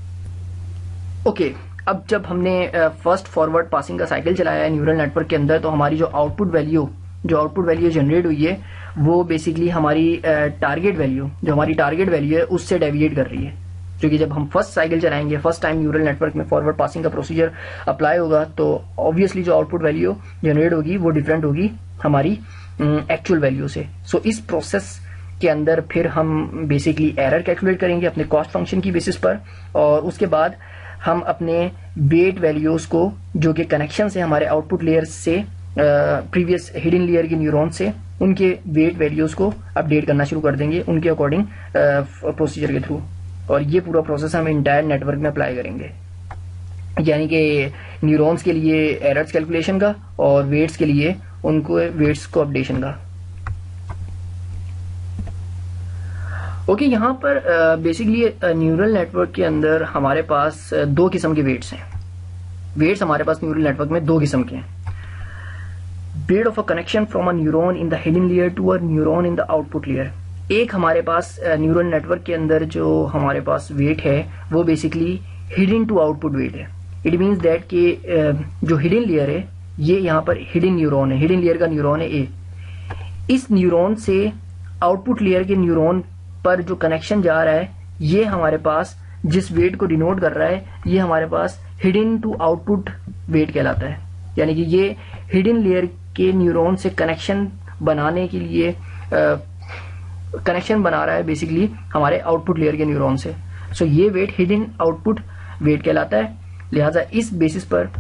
ओके, अब जब हमने फर्स्ट फॉरवर्ड पासिंग का साइकिल चलाया है न्यूरल नेटवर्क के अंदर, तो हमारी जो आउटपुट वैल्यू जो आउटपुट वैल्यू जनरेट हुई है वो बेसिकली हमारी टारगेट वैल्यू जो हमारी टारगेट वैल्यू है उससे डेविएट कर रही है। क्योंकि जब हम फर्स्ट साइकिल चलाएंगे, फर्स्ट टाइम न्यूरल नेटवर्क में फॉरवर्ड पासिंग का प्रोसीजर अप्लाई होगा, तो ऑब्वियसली जो आउटपुट वैल्यू जनरेट होगी वो डिफरेंट होगी हमारी एक्चुअल वैल्यू से। सो so, इस प्रोसेस के अंदर फिर हम बेसिकली एरर कैलकुलेट करेंगे अपने कॉस्ट फंक्शन की बेसिस पर, और उसके बाद हम अपने वेट वैल्यूज को जो कि कनेक्शन से हमारे आउटपुट लेयर से प्रीवियस हिडन लेयर के न्यूरॉन से उनके वेट वैल्यूज को अपडेट करना शुरू कर देंगे उनके अकॉर्डिंग प्रोसीजर के थ्रू। और ये पूरा प्रोसेस हम इंटायर नेटवर्क में अप्लाई करेंगे, यानी कि न्यूरॉन्स के लिए एरर्स कैलकुलेशन का और वेट्स के लिए उनको वेट्स को अपडेशन का। ओके okay, यहाँ पर बेसिकली न्यूरल नेटवर्क के अंदर हमारे पास दो किस्म के वेट्स हैं। वेट्स हमारे पास न्यूरल नेटवर्क में दो किस्म के हैं। Weight of a connection from a neuron in the hidden layer to a neuron in the output layer. एक हमारे पास न्यूरल नेटवर्क के अंदर जो हमारे पास वेट है वो basically hidden to output weight है। इट मीन्स दैट कि जो हिडन लेयर है ये यहाँ पर हिडन न्यूरॉन है, हिडन लेयर का न्यूरॉन है ए। इस न्यूरॉन से आउटपुट लेयर के न्यूरॉन पर जो कनेक्शन जा रहा है ये हमारे पास जिस वेट को डिनोट कर रहा है ये हमारे पास हिडन टू आउटपुट वेट कहलाता है। यानी कि ये हिडन लेयर के न्यूरॉन से कनेक्शन बनाने के लिए कनेक्शन बना रहा है बेसिकली हमारे आउटपुट लेयर के न्यूरॉन से। सो so, ये वेट हिडन आउटपुट वेट कहलाता है। लिहाजा इस बेसिस पर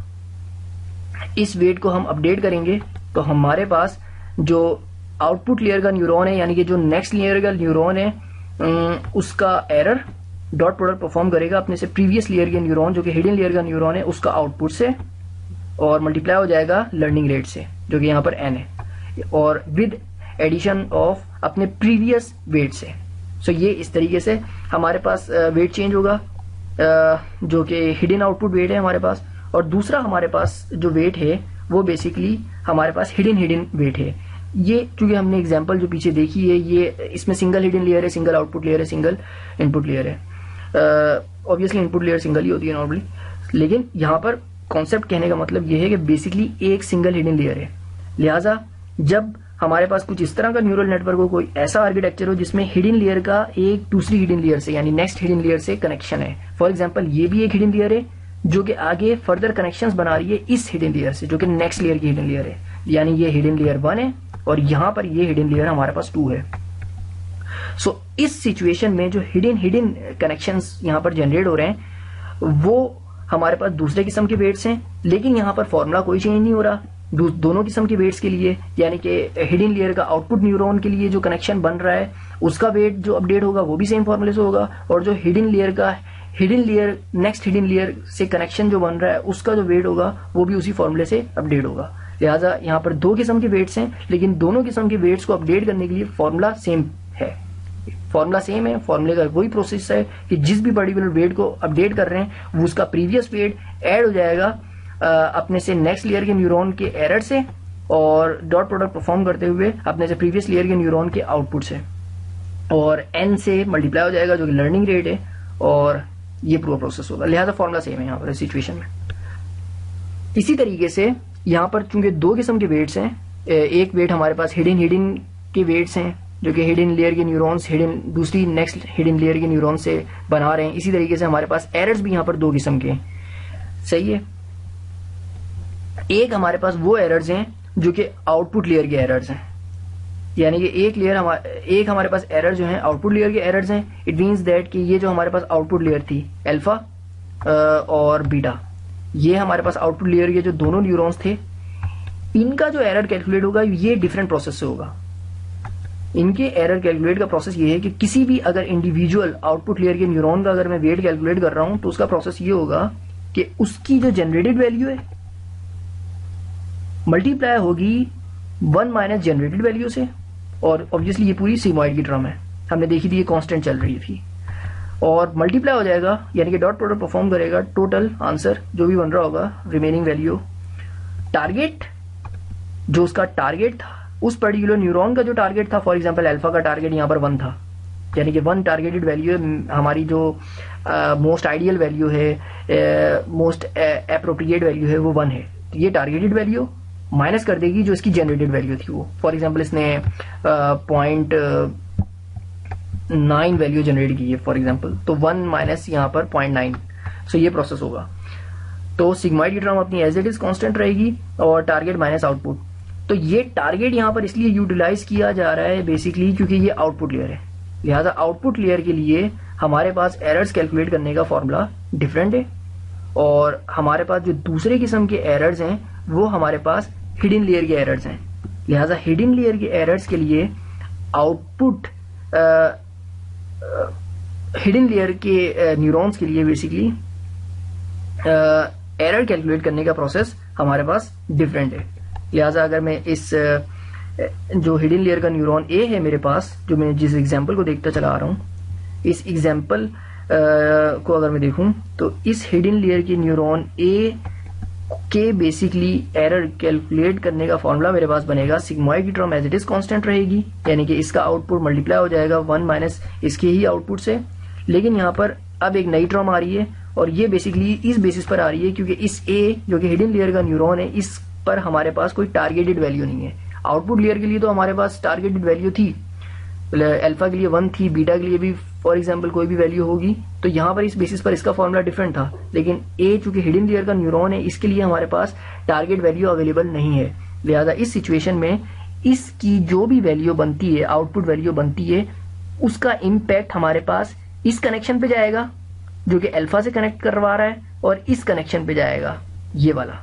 इस वेट को हम अपडेट करेंगे तो हमारे पास जो आउटपुट लेयर का न्यूरॉन है यानी कि जो नेक्स्ट लेयर का न्यूरॉन है उसका एरर डॉट प्रोडक्ट परफॉर्म करेगा अपने से प्रीवियस लेयर के न्यूरॉन जो कि हिडन लेयर का न्यूरॉन है उसका आउटपुट से, और मल्टीप्लाई हो जाएगा लर्निंग रेट से जो कि यहाँ पर एन है, और विद एडिशन ऑफ अपने प्रीवियस वेट से। सो so, ये इस तरीके से हमारे पास वेट चेंज होगा जो कि हिडन आउटपुट वेट है हमारे पास, और दूसरा हमारे पास जो वेट है वो बेसिकली हमारे पास हिडन हिडन वेट है। ये क्योंकि हमने एग्जांपल जो पीछे देखी है ये इसमें सिंगल हिडन लेयर है, सिंगल आउटपुट लेयर है, सिंगल इनपुट लेयर है। ऑब्वियसली इनपुट लेयर सिंगल ही होती है नॉर्मली, लेकिन यहाँ पर कॉन्सेप्ट कहने का मतलब ये है कि बेसिकली एक सिंगल हिडन लेयर है। लिहाजा जब हमारे पास कुछ इस तरह का न्यूरल नेटवर्क हो, कोई ऐसा आर्किटेक्चर हो जिसमें हिडन लेयर का एक दूसरी हिडन लेयर से यानी नेक्स्ट हिडन लेयर से कनेक्शन है। फॉर एग्जांपल ये भी एक हिडन लेयर है जो कि आगे फर्दर कनेक्शंस बना रही है इस हिडन लेयर से जो कि नेक्स्ट लेयर की हिडन लेयर है, यानी ये हिडन लेयर वन है और यहाँ पर ये हिडन लेयर हमारे पास टू है। सो so, इस सिचुएशन में जो हिडन हिडन कनेक्शंस यहाँ पर जनरेट हो रहे हैं वो हमारे पास दूसरे किस्म के वेट्स हैं, लेकिन यहाँ पर फॉर्मूला कोई चेंज नहीं हो रहा दो, दोनों किस्म के वेट्स के लिए, यानी कि हिडन लेयर का आउटपुट न्यूरॉन के लिए जो कनेक्शन बन रहा है उसका वेट जो अपडेट होगा वो भी सेम फॉर्मूले से होगा, और जो हिडन लेयर का hidden layer next hidden layer से कनेक्शन जो बन रहा है उसका जो वेट होगा वो भी उसी फॉर्मूले से अपडेट होगा। लिहाजा यहाँ पर दो किस्म के वेट्स हैं, लेकिन दोनों किस्म के वेट्स को अपडेट करने के लिए फॉर्मूला सेम है। फॉर्मूला सेम है, फॉर्मूले का वही प्रोसेस है कि जिस भी पर्टिकुलर वेट को अपडेट कर रहे हैं वो उसका प्रीवियस वेट ऐड हो जाएगा आ, अपने से नेक्स्ट लेयर के न्यूरॉन के एरर से, और डॉट प्रोडक्ट परफॉर्म करते हुए अपने से प्रीवियस लेयर के न्यूरॉन के आउटपुट से, और एन से मल्टीप्लाई हो जाएगा जो कि लर्निंग रेट है, और ये पूरा प्रोसेस होगा। लिहाजा फॉर्मूला सेम है यहाँ पर इस सिचुएशन में। इसी तरीके से यहाँ पर चूंकि दो किस्म के वेट्स हैं, एक वेट हमारे पास हिडन हिडन के वेट्स हैं जो कि हिडन लेयर के न्यूरॉन्स हिडन दूसरी नेक्स्ट हिडन लेयर के न्यूरॉन से बना रहे हैं। इसी तरीके से हमारे पास एरर्स भी यहाँ पर दो किस्म के हैं, सही है। एक हमारे पास वो एरर्स हैं जो कि आउटपुट लेयर के एरर्स हैं, यानी कि एक लेयर हमारे एक हमारे पास एरर जो है आउटपुट लेयर के एरर्स हैं। इट मींस दैट कि ये जो हमारे पास आउटपुट लेयर थी अल्फा और बीटा, ये हमारे पास आउटपुट लेयर के जो दोनों न्यूरॉन्स थे इनका जो एरर कैलकुलेट होगा ये डिफरेंट प्रोसेस से होगा। इनके एरर कैलकुलेट का प्रोसेस ये है कि किसी भी अगर इंडिविजुअल आउटपुट लेयर के न्यूरॉन का अगर मैं वेट कैलकुलेट कर रहा हूं तो उसका प्रोसेस ये होगा कि उसकी जो जनरेटेड वैल्यू है मल्टीप्लाई होगी वन माइनस जनरेटेड वैल्यू से, और ऑब्वियसली ये पूरी सिग्मॉइड की टर्म है, हमने देखी थी ये कांस्टेंट चल रही थी, और मल्टीप्लाई हो जाएगा यानी कि डॉट प्रोडक्ट परफॉर्म करेगा टोटल आंसर जो भी बन रहा होगा रिमेनिंग वैल्यू, टारगेट जो उसका टारगेट था उस पर्टिकुलर न्यूरॉन का जो टारगेट था, फॉर एग्जांपल अल्फा का टारगेट यहाँ पर वन था, यानी कि वन टारगेटेड वैल्यू है, हमारी जो मोस्ट आइडियल वैल्यू है मोस्ट एप्रोप्रिएट वैल्यू है वो वन है, तो ये टारगेटेड वैल्यू माइनस कर देगी जो इसकी जनरेटेड वैल्यू थी वो, फॉर एग्जांपल इसने पॉइंट नाइन वैल्यू जनरेट की है फॉर एग्जांपल, तो वन माइनस यहाँ पर पॉइंट नाइन, सो ये प्रोसेस होगा। तो सिग्माइड की टर्म अपनी एज इट इज कांस्टेंट रहेगी और टारगेट माइनस आउटपुट। तो ये टारगेट यहाँ पर इसलिए यूटिलाइज किया जा रहा है बेसिकली क्योंकि ये आउटपुट लेयर है, लिहाजा आउटपुट लेयर के लिए हमारे पास एरर्स कैलकुलेट करने का फॉर्मूला डिफरेंट है, और हमारे पास जो दूसरे किस्म के एरर्स हैं वो हमारे पास हिडन लेयर के एरर्स हैं। लिहाजा हिडन लेयर के एरर्स के लिए आउटपुट हिडन लेयर के न्यूरॉन्स के लिए बेसिकली एरर कैलकुलेट करने का प्रोसेस हमारे पास डिफरेंट है। लिहाजा अगर मैं इस जो हिडन लेयर का न्यूरॉन ए है मेरे पास, जो मैं जिस एग्जांपल को देखता चला आ रहा हूं, इस एग्जांपल को अगर मैं देखूं तो इस हिडन लेयर के न्यूरॉन ए के बेसिकली एरर कैलकुलेट करने का फॉर्मूला मेरे पास बनेगा सिग्मॉइड की term as it is constant रहेगी, यानी कि इसका आउटपुट मल्टीप्लाई हो जाएगा वन माइनस इसके ही आउटपुट से, लेकिन यहाँ पर अब एक नई टर्म आ रही है और ये बेसिकली इस बेसिस पर आ रही है क्योंकि इस ए जो कि हिडन लेयर का न्यूरॉन है इस पर हमारे पास कोई टारगेटेड वैल्यू नहीं है। आउटपुट लेयर के लिए तो हमारे पास टारगेटेड वैल्यू थी, अल्फा के लिए वन थी, बीटा के लिए भी फॉर एग्जांपल कोई भी वैल्यू होगी, तो यहाँ पर इस बेसिस पर इसका फॉर्मूला डिफरेंट था, लेकिन ए चूंकि हिडन लेयर का न्यूरॉन है इसके लिए हमारे पास टारगेट वैल्यू अवेलेबल नहीं है। लिहाजा इस सिचुएशन में इसकी जो भी वैल्यू बनती है, आउटपुट वैल्यू बनती है, उसका इम्पैक्ट हमारे पास इस कनेक्शन पे जाएगा जो कि अल्फा से कनेक्ट करवा रहा है, और इस कनेक्शन पे जाएगा ये वाला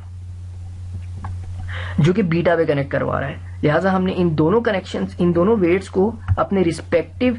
जो कि बीटा पे कनेक्ट करवा रहा है। लिहाजा हमने इन दोनों कनेक्शंस, इन दोनों वेट्स को अपने रिस्पेक्टिव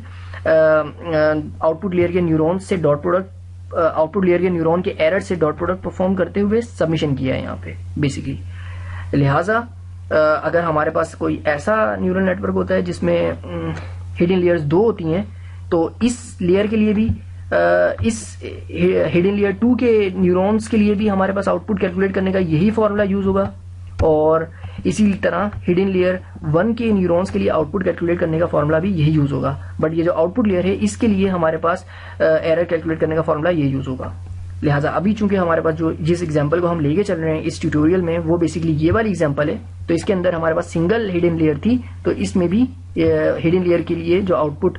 आउटपुट लेयर के न्यूरॉन से डॉट प्रोडक्ट आउटपुट लेयर के न्यूरॉन के एरर से डॉट प्रोडक्ट परफॉर्म करते हुए सबमिशन किया है यहाँ पे बेसिकली। लिहाजा अगर हमारे पास कोई ऐसा न्यूरल नेटवर्क होता है जिसमें हिडन लेयर्स दो होती हैं, तो इस लेयर के लिए भी इस हिडन लेयर टू के न्यूरॉन्स के लिए भी हमारे पास आउटपुट कैलकुलेट करने का यही फॉर्मूला यूज होगा, और इसी तरह हिडन लेयर वन के न्यूरॉन्स के लिए आउटपुट कैलकुलेट करने का फॉर्मूला भी यही यूज होगा। बट ये जो आउटपुट लेयर है इसके लिए हमारे पास एरर कैलकुलेट करने का फॉर्मूला ये यूज होगा। लिहाजा अभी चूंकि हमारे पास जो जिस एग्जांपल को हम लेके चल रहे हैं इस ट्यूटोरियल में वो बेसिकली ये वाली एग्जांपल है, तो इसके अंदर हमारे पास सिंगल हिडन लेयर थी, तो इसमें भी हिडन लेयर के लिए जो आउटपुट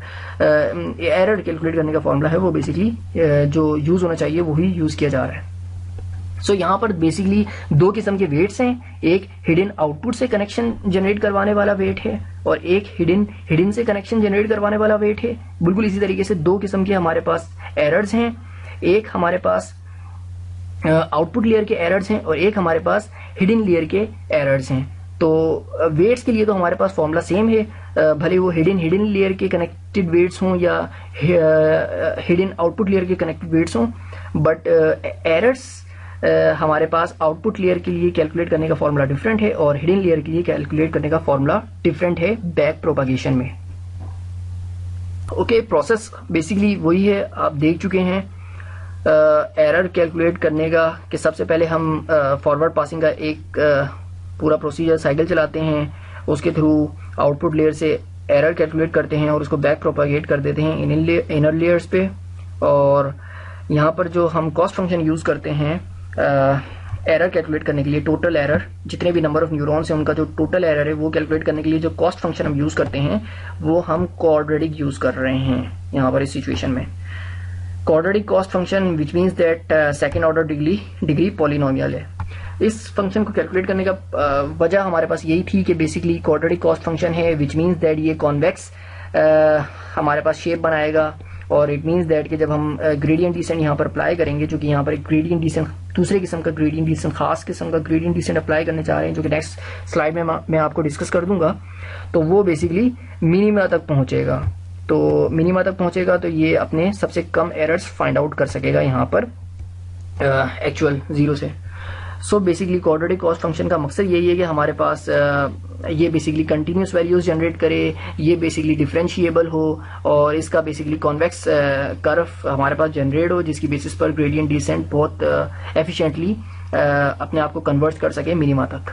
एरर कैलकुलेट करने का फॉर्मूला है वो बेसिकली जो यूज होना चाहिए वही यूज किया जा रहा है। सो so, यहाँ पर बेसिकली दो किस्म के वेट्स हैं, एक हिडन आउटपुट से कनेक्शन जनरेट करवाने वाला वेट है और एक हिडन हिडन से कनेक्शन जनरेट करवाने वाला वेट है। बिल्कुल इसी तरीके से दो किस्म के हमारे पास एरर्स हैं, एक हमारे पास आउटपुट लेयर के एरर्स हैं और एक हमारे पास हिडन लेयर के एरर्स हैं। तो वेट्स के लिए तो हमारे पास फॉर्मूला सेम है, भले वो हिडन हिडन लेयर के कनेक्टेड वेट्स हों या हिडन आउटपुट लेयर के कनेक्टेड वेट्स हों, बट एरर्स हमारे पास आउटपुट लेयर के लिए कैलकुलेट करने का फॉर्मूला डिफरेंट है और हिडन लेयर के लिए कैलकुलेट करने का फॉर्मूला डिफरेंट है बैक प्रोपागेशन में। ओके, प्रोसेस बेसिकली वही है, आप देख चुके हैं एरर uh, कैलकुलेट करने का कि सबसे पहले हम फॉरवर्ड uh, पासिंग का एक uh, पूरा प्रोसीजर साइकिल चलाते हैं, उसके थ्रू आउटपुट लेयर से एरर कैलकुलेट करते हैं और उसको बैक प्रोपागेट कर देते हैं इनर लेयर्स पे। और यहाँ पर जो हम कॉस्ट फंक्शन यूज करते हैं एरर कैलकुलेट करने के लिए, टोटल एरर, जितने भी नंबर ऑफ न्यूरॉन्स हैं उनका जो टोटल एरर है वो कैलकुलेट करने के लिए जो कॉस्ट फंक्शन हम यूज करते हैं वो हम क्वाड्रेटिक यूज कर रहे हैं यहाँ पर इस सिचुएशन में। Quadratic cost function which means that second order degree degree polynomial है। इस फंक्शन को कैलकुलेट करने का uh, वजह हमारे पास यही थी कि बेसिकली क्वाड्रेटिक कॉस्ट फंक्शन है विच मीन्स दैट ये कॉन्वेक्स uh, हमारे पास शेप बनाएगा और इट मीन्स दैट कि जब हम ग्रेडियंट डिसेंट यहाँ पर अप्लाई करेंगे, जो कि यहाँ पर एक ग्रेडियंट डिसेंट दूसरे किस्म का ग्रेडियंट डिसेंट खास किस्म का ग्रेडियंट डिसेंट अप्लाई करने जा रहे हैं जो कि नेक्स्ट स्लाइड में मैं आपको डिस्कस कर दूंगा, तो वो बेसिकली मिनिमा तक पहुंचेगा। तो मिनिमा तक पहुंचेगा तो ये अपने सबसे कम एरर्स फाइंड आउट कर सकेगा यहाँ पर एक्चुअल जीरो से। So basically quadratic cost function का मकसद यही है कि हमारे पास uh, ये बेसिकली कंटिन्यूस वैल्यूज जनरेट करे, ये बेसिकली डिफरेंशिएबल हो और इसका बेसिकली कॉन्वेक्स कर्व हमारे पास जनरेट हो जिसकी बेसिस पर ग्रेडियंट डिसेंट बहुत एफिशिएंटली uh, uh, अपने आप को कन्वर्ट कर सके मिनिमा तक।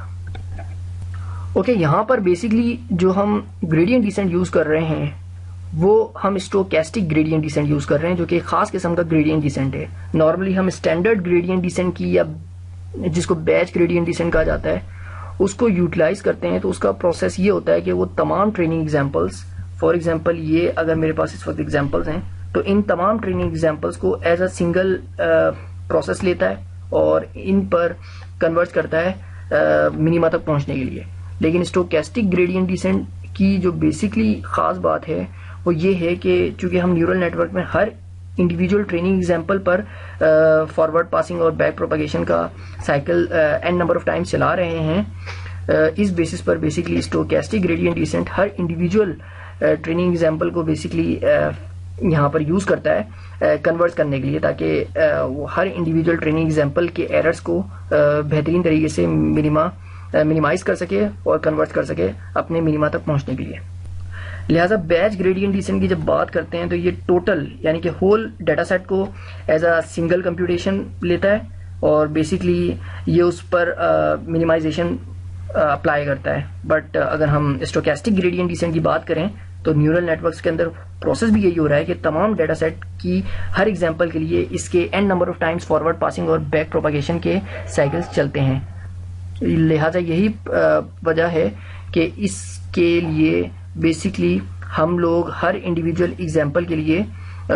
ओके okay, यहाँ पर बेसिकली जो हम ग्रेडियंट डिसेंट यूज कर रहे हैं वो हम स्टोकेस्टिक ग्रेडियंट डिसेंट यूज कर रहे हैं जो कि खास किस्म का ग्रेडियंट डिसेंट है। नॉर्मली हम स्टैंडर्ड ग्रेडियंट डिसेंट की या जिसको बैच ग्रेडियंट डिसेंट कहा जाता है उसको यूटिलाइज करते हैं। तो उसका प्रोसेस ये होता है कि वो तमाम ट्रेनिंग एग्जांपल्स, फॉर एग्जांपल ये अगर मेरे पास इस वक्त एग्जांपल्स हैं तो इन तमाम ट्रेनिंग एग्जांपल्स को एज अ सिंगल प्रोसेस लेता है और इन पर कन्वर्ट करता है मिनिमा तक पहुंचने के लिए। लेकिन स्टोकेस्टिक ग्रेडियंट डिसेंट की जो बेसिकली खास बात है वो ये है कि चूंकि हम न्यूरल नेटवर्क में हर इंडिविजुअल ट्रेनिंग एग्जांपल पर फॉरवर्ड पासिंग और बैक प्रोपागेशन का cycle n number of times चला रहे हैं, uh, इस बेसिस पर बेसिकली स्टोकेस्टिक ग्रेडियंट डिसेंट हर इंडिविजुअल ट्रेनिंग एग्जांपल को बेसिकली uh, यहाँ पर यूज करता है कन्वर्ट uh, करने के लिए, ताकि uh, वो हर इंडिविजुअल ट्रेनिंग एग्जांपल के एरर्स को uh, बेहतरीन तरीके से मिनिमा मिनिमाइज uh, कर सके और कन्वर्ट कर सके अपने मिनिमा तक पहुंचने के लिए। लिहाजा बैच ग्रेडियंट डिसेंट की जब बात करते हैं तो ये टोटल यानी कि होल डाटा सेट को एज अ सिंगल कंप्यूटेशन लेता है और बेसिकली ये उस पर मिनिमाइजेशन अप्लाई करता है। बट uh, अगर हम स्टोकेस्टिक ग्रेडियंट डिसेंट की बात करें तो न्यूरल नेटवर्क्स के अंदर प्रोसेस भी यही हो रहा है कि तमाम डाटा सेट की हर एग्जांपल के लिए इसके n number of times forward passing और बैक प्रोपागेशन के साइकिल्स चलते हैं। लिहाजा यही वजह है कि इसके लिए बेसिकली हम लोग हर इंडिविजुअल एग्जांपल के लिए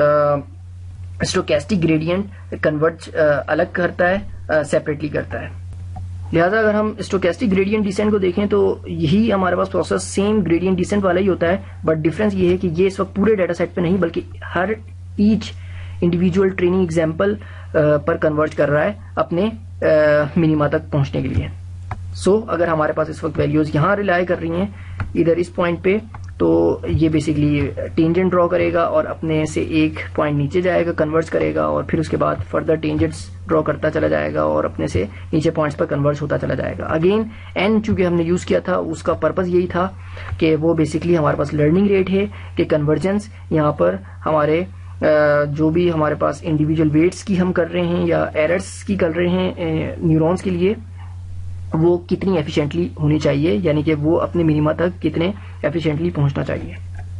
स्टोकेस्टिक ग्रेडियंट कन्वर्ट अलग करता है, सेपरेटली करता है। लिहाजा अगर हम स्टोकेस्टिक ग्रेडियंट डिसेंट को देखें तो यही हमारे पास प्रोसेस सेम ग्रेडियंट डिसेंट वाला ही होता है, बट डिफरेंस ये है कि ये इस वक्त पूरे डाटा सेट पे नहीं बल्कि हर ईच इंडिविजुअल ट्रेनिंग एग्जांपल पर कन्वर्ट कर रहा है अपने मिनिमा तक पहुंचने के लिए। सो so, अगर हमारे पास इस वक्त वैल्यूज यहाँ रिलाई कर रही हैं इधर इस पॉइंट पे, तो ये बेसिकली टेंजेंट ड्रॉ करेगा और अपने से एक पॉइंट नीचे जाएगा, कन्वर्ट करेगा और फिर उसके बाद फर्दर टेंजेंट्स ड्रॉ करता चला जाएगा और अपने से नीचे पॉइंट्स पर कन्वर्ट होता चला जाएगा। अगेन एन चूंकि हमने यूज किया था उसका पर्पस यही था कि वो बेसिकली हमारे पास लर्निंग रेट है कि कन्वर्जेंस यहाँ पर हमारे जो भी हमारे पास इंडिविजुअल वेट्स की हम कर रहे हैं या एरर्स की कर रहे हैं न्यूरॉन्स के लिए वो कितनी एफिशिएंटली होनी चाहिए, यानी कि वो अपने मिनिमा तक कितने एफिशिएंटली पहुंचना चाहिए।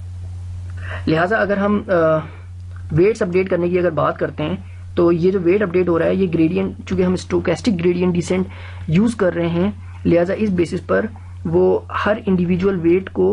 लिहाजा अगर हम वेट्स अपडेट करने की अगर बात करते हैं तो ये जो वेट अपडेट हो रहा है ये ग्रेडियंट, चूंकि हम स्टोकेस्टिक ग्रेडियंट डिसेंट यूज कर रहे हैं, लिहाजा इस बेसिस पर वो हर इंडिविजुअल वेट को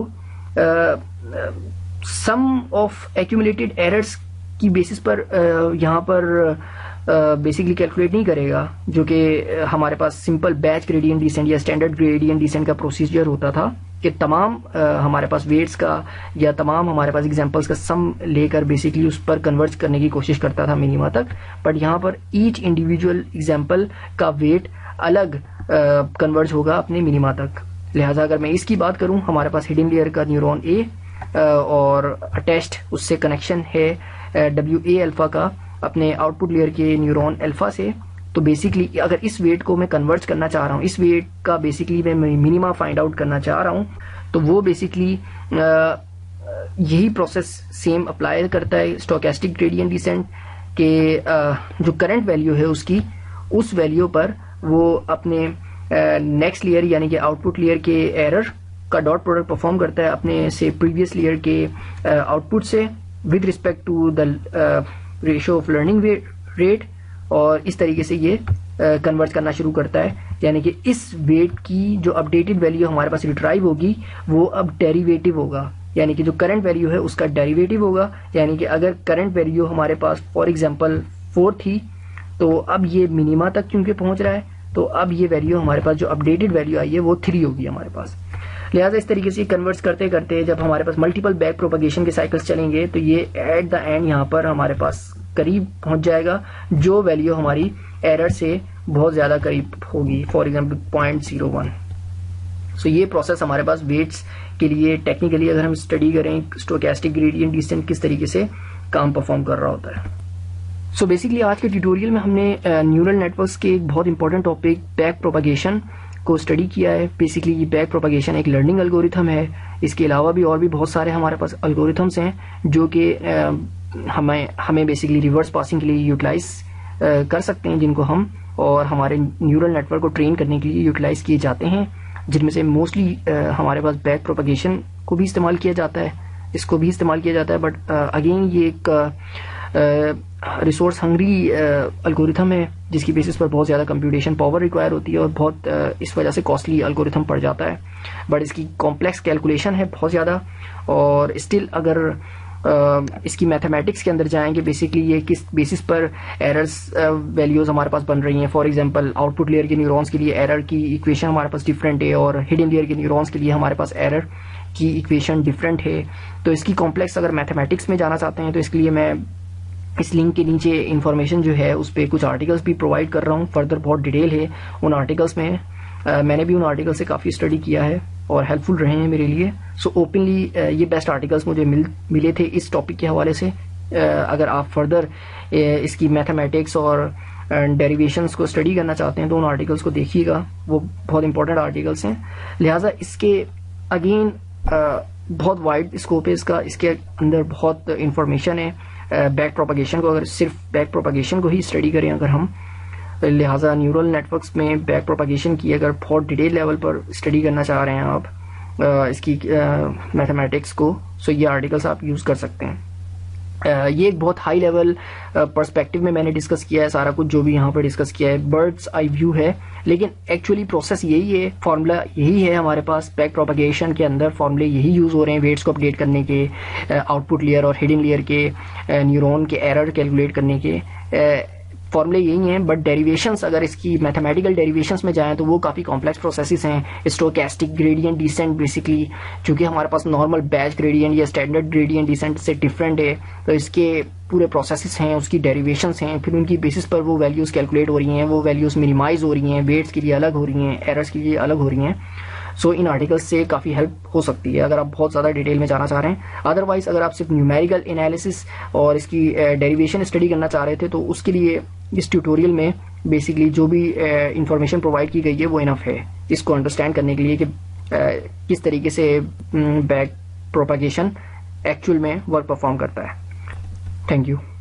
सम ऑफ एक्यूमुलेटेड एरर्स की बेसिस पर uh, यहाँ पर बेसिकली कैलकुलेट नहीं करेगा, जो कि हमारे पास सिंपल बैच ग्रेडियंट डिसेंट या स्टैंडर्ड ग्रेडियंट डिसेंट का प्रोसीजर होता था कि तमाम uh, हमारे पास वेट्स का या तमाम हमारे पास एग्जांपल्स का सम लेकर बेसिकली उस पर कन्वर्ट करने की कोशिश करता था मिनिमा तक। बट यहाँ पर ईच इंडिविजुअल एग्जांपल का वेट अलग कन्वर्ज uh, होगा अपने मिनिमा तक। लिहाजा अगर मैं इसकी बात करूं, हमारे पास हिडन लेयर का न्यूरॉन ए uh, और अटैच्ड उससे कनेक्शन है डब्ल्यू ए अल्फा का अपने आउटपुट लेयर के न्यूरॉन अल्फा से। तो बेसिकली अगर इस वेट को मैं कन्वर्ट करना चाह रहा हूँ, इस वेट का बेसिकली मैं मिनिमा फाइंड आउट करना चाह रहा हूँ, तो वो बेसिकली यही प्रोसेस सेम अप्लाई करता है स्टोकेस्टिक ग्रेडियंट डिसेंट के जो करंट वैल्यू है उसकी, उस वैल्यू पर वो अपने नेक्स्ट लेयर यानी कि आउटपुट लेयर के एरर का डॉट प्रोडक्ट परफॉर्म करता है अपने से प्रीवियस लेयर के आउटपुट से with respect to the ratio of learning rate, और इस तरीके से ये कन्वर्ट करना शुरू करता है। यानी कि इस वेट की जो अपडेटेड वैल्यू हमारे पास रिट्राइव होगी वो अब डेरिवेटिव होगा, यानी कि जो करंट वैल्यू है उसका डेरिवेटिव होगा। यानी कि अगर करंट वैल्यू हमारे पास फॉर एग्जांपल फोर थी, तो अब ये मिनिमा तक क्योंकि पहुंच रहा है, तो अब ये वैल्यू हमारे पास जो अपडेटेड वैल्यू आई है वो थ्री होगी हमारे पास। लिहाजा इस तरीके से कन्वर्ट करते करते जब हमारे पास मल्टीपल बैक प्रोपगेशन के साइकिल्स चलेंगे, तो ये एट द एंड यहाँ पर हमारे पास करीब पहुंच जाएगा जो वैल्यू हमारी एरर से बहुत ज्यादा करीब होगी, for example point zero one. So ये प्रोसेस हमारे पास वेट्स के लिए टेक्निकली अगर हम स्टडी करें स्टोकेस्टिक ग्रेडियंट डिसेंट किस तरीके से काम परफॉर्म कर रहा होता है। सो so बेसिकली आज के ट्यूटोरियल में हमने न्यूरल नेटवर्क्स के एक बहुत इंपॉर्टेंट टॉपिक बैक प्रोपगेशन को स्टडी किया है। बेसिकली ये बैक प्रोपगेशन एक लर्निंग एल्गोरिथम है। इसके अलावा भी और भी बहुत सारे हमारे पास एल्गोरिथम्स हैं जो कि हमें हमें बेसिकली रिवर्स पासिंग के लिए यूटिलाइज कर सकते हैं, जिनको हम और हमारे न्यूरल नेटवर्क को ट्रेन करने के लिए यूटिलाइज किए जाते हैं, जिनमें से मोस्टली हमारे पास बैक प्रोपगेशन को भी इस्तेमाल किया जाता है, इसको भी इस्तेमाल किया जाता है। बट अगेन ये एक रिसोर्स हंग्री एल्गोरिथम है जिसकी बेसिस पर बहुत ज़्यादा कंप्यूटेशन पावर रिक्वायर होती है और बहुत uh, इस वजह से कॉस्टली एल्गोरिथम पड़ जाता है। बट इसकी कॉम्प्लेक्स कैलकुलेशन है बहुत ज़्यादा, और स्टिल अगर uh, इसकी मैथमेटिक्स के अंदर जाएंगे बेसिकली ये किस बेसिस पर एरर्स वैल्यूज uh, हमारे पास बन रही हैं। फॉर एग्जांपल आउटपुट लेयर के न्यूरॉन्स के लिए एरर की इक्वेशन हमारे पास डिफरेंट है और हिडन लेयर के न्यूरॉन्स के लिए हमारे पास एरर की इक्वेशन डिफरेंट है। तो इसकी कॉम्प्लेक्स अगर मैथमेटिक्स में जाना चाहते हैं तो इसके लिए मैं इस लिंक के नीचे इंफॉर्मेशन जो है उस पर कुछ आर्टिकल्स भी प्रोवाइड कर रहा हूँ। फर्दर बहुत डिटेल है उन आर्टिकल्स में, आ, मैंने भी उन आर्टिकल से काफ़ी स्टडी किया है और हेल्पफुल रहे हैं मेरे लिए। सो so, ओपनली ये बेस्ट आर्टिकल्स मुझे मिल मिले थे इस टॉपिक के हवाले से। आ, अगर आप फर्दर इसकी मैथमेटिक्स और डेरिवेशंस को स्टडी करना चाहते हैं तो उन आर्टिकल्स को देखिएगा, वो बहुत इंपॉर्टेंट आर्टिकल्स हैं। लिहाजा इसके अगेन बहुत वाइड स्कोप है इसका, इसके अंदर बहुत इंफॉर्मेशन है बैक uh, प्रोपगेशन को, अगर सिर्फ बैक प्रोपगेशन को ही स्टडी करें अगर हम, लिहाजा न्यूरल नेटवर्क्स में बैक प्रोपगेशन की अगर बहुत डिटेल लेवल पर स्टडी करना चाह रहे हैं आप uh, इसकी मैथमेटिक्स uh, को, सो ये आर्टिकल्स आप यूज़ कर सकते हैं। Uh, ये एक बहुत हाई लेवल पर्सपेक्टिव में मैंने डिस्कस किया है सारा कुछ जो भी यहाँ पर डिस्कस किया है, बर्ड्स आई व्यू है, लेकिन एक्चुअली प्रोसेस यही है, फार्मूला यही है हमारे पास बैक प्रोपगेशन के अंदर, फार्मूले यही यूज हो रहे हैं वेट्स को अपडेट करने के, आउटपुट लेयर और हिडन लेयर के न्यूरॉन के एरर कैलकुलेट करने के फॉर्मूले यही हैं। बट डेरिवेशंस अगर इसकी मैथमेटिकल डेरिवेशंस में जाएं तो वो काफ़ी कॉम्प्लेक्स प्रोसेसेस हैं। स्टोकेस्टिक ग्रेडियंट डिसेंट बेसिकली चूंकि हमारे पास नॉर्मल बैच ग्रेडियंट या स्टैंडर्ड ग्रेडियंट डिसेंट से डिफरेंट है, तो इसके पूरे प्रोसेसेस हैं, उसकी डेरिवेशंस हैं, फिर उनकी बेसिस पर वो वैल्यूज़ कैलकुलेट हो रही हैं, वो वैल्यूज़ मिनिमाइज हो रही हैं, वेट्स के लिए अलग हो रही हैं, एरर्स के लिए अलग हो रही हैं। सो so, इन आर्टिकल्स से काफ़ी हेल्प हो सकती है अगर आप बहुत ज़्यादा डिटेल में जाना चाह रहे हैं। अदरवाइज अगर आप सिर्फ न्यूमेरिकल एनालिसिस और इसकी डेरिवेशन स्टडी करना चाह रहे थे तो उसके लिए इस ट्यूटोरियल में बेसिकली जो भी इंफॉर्मेशन प्रोवाइड की गई है वो इनफ है इसको अंडरस्टैंड करने के लिए कि किस तरीके से बैक प्रोपगेशन एक्चुअल में वर्क परफॉर्म करता है। Thank you.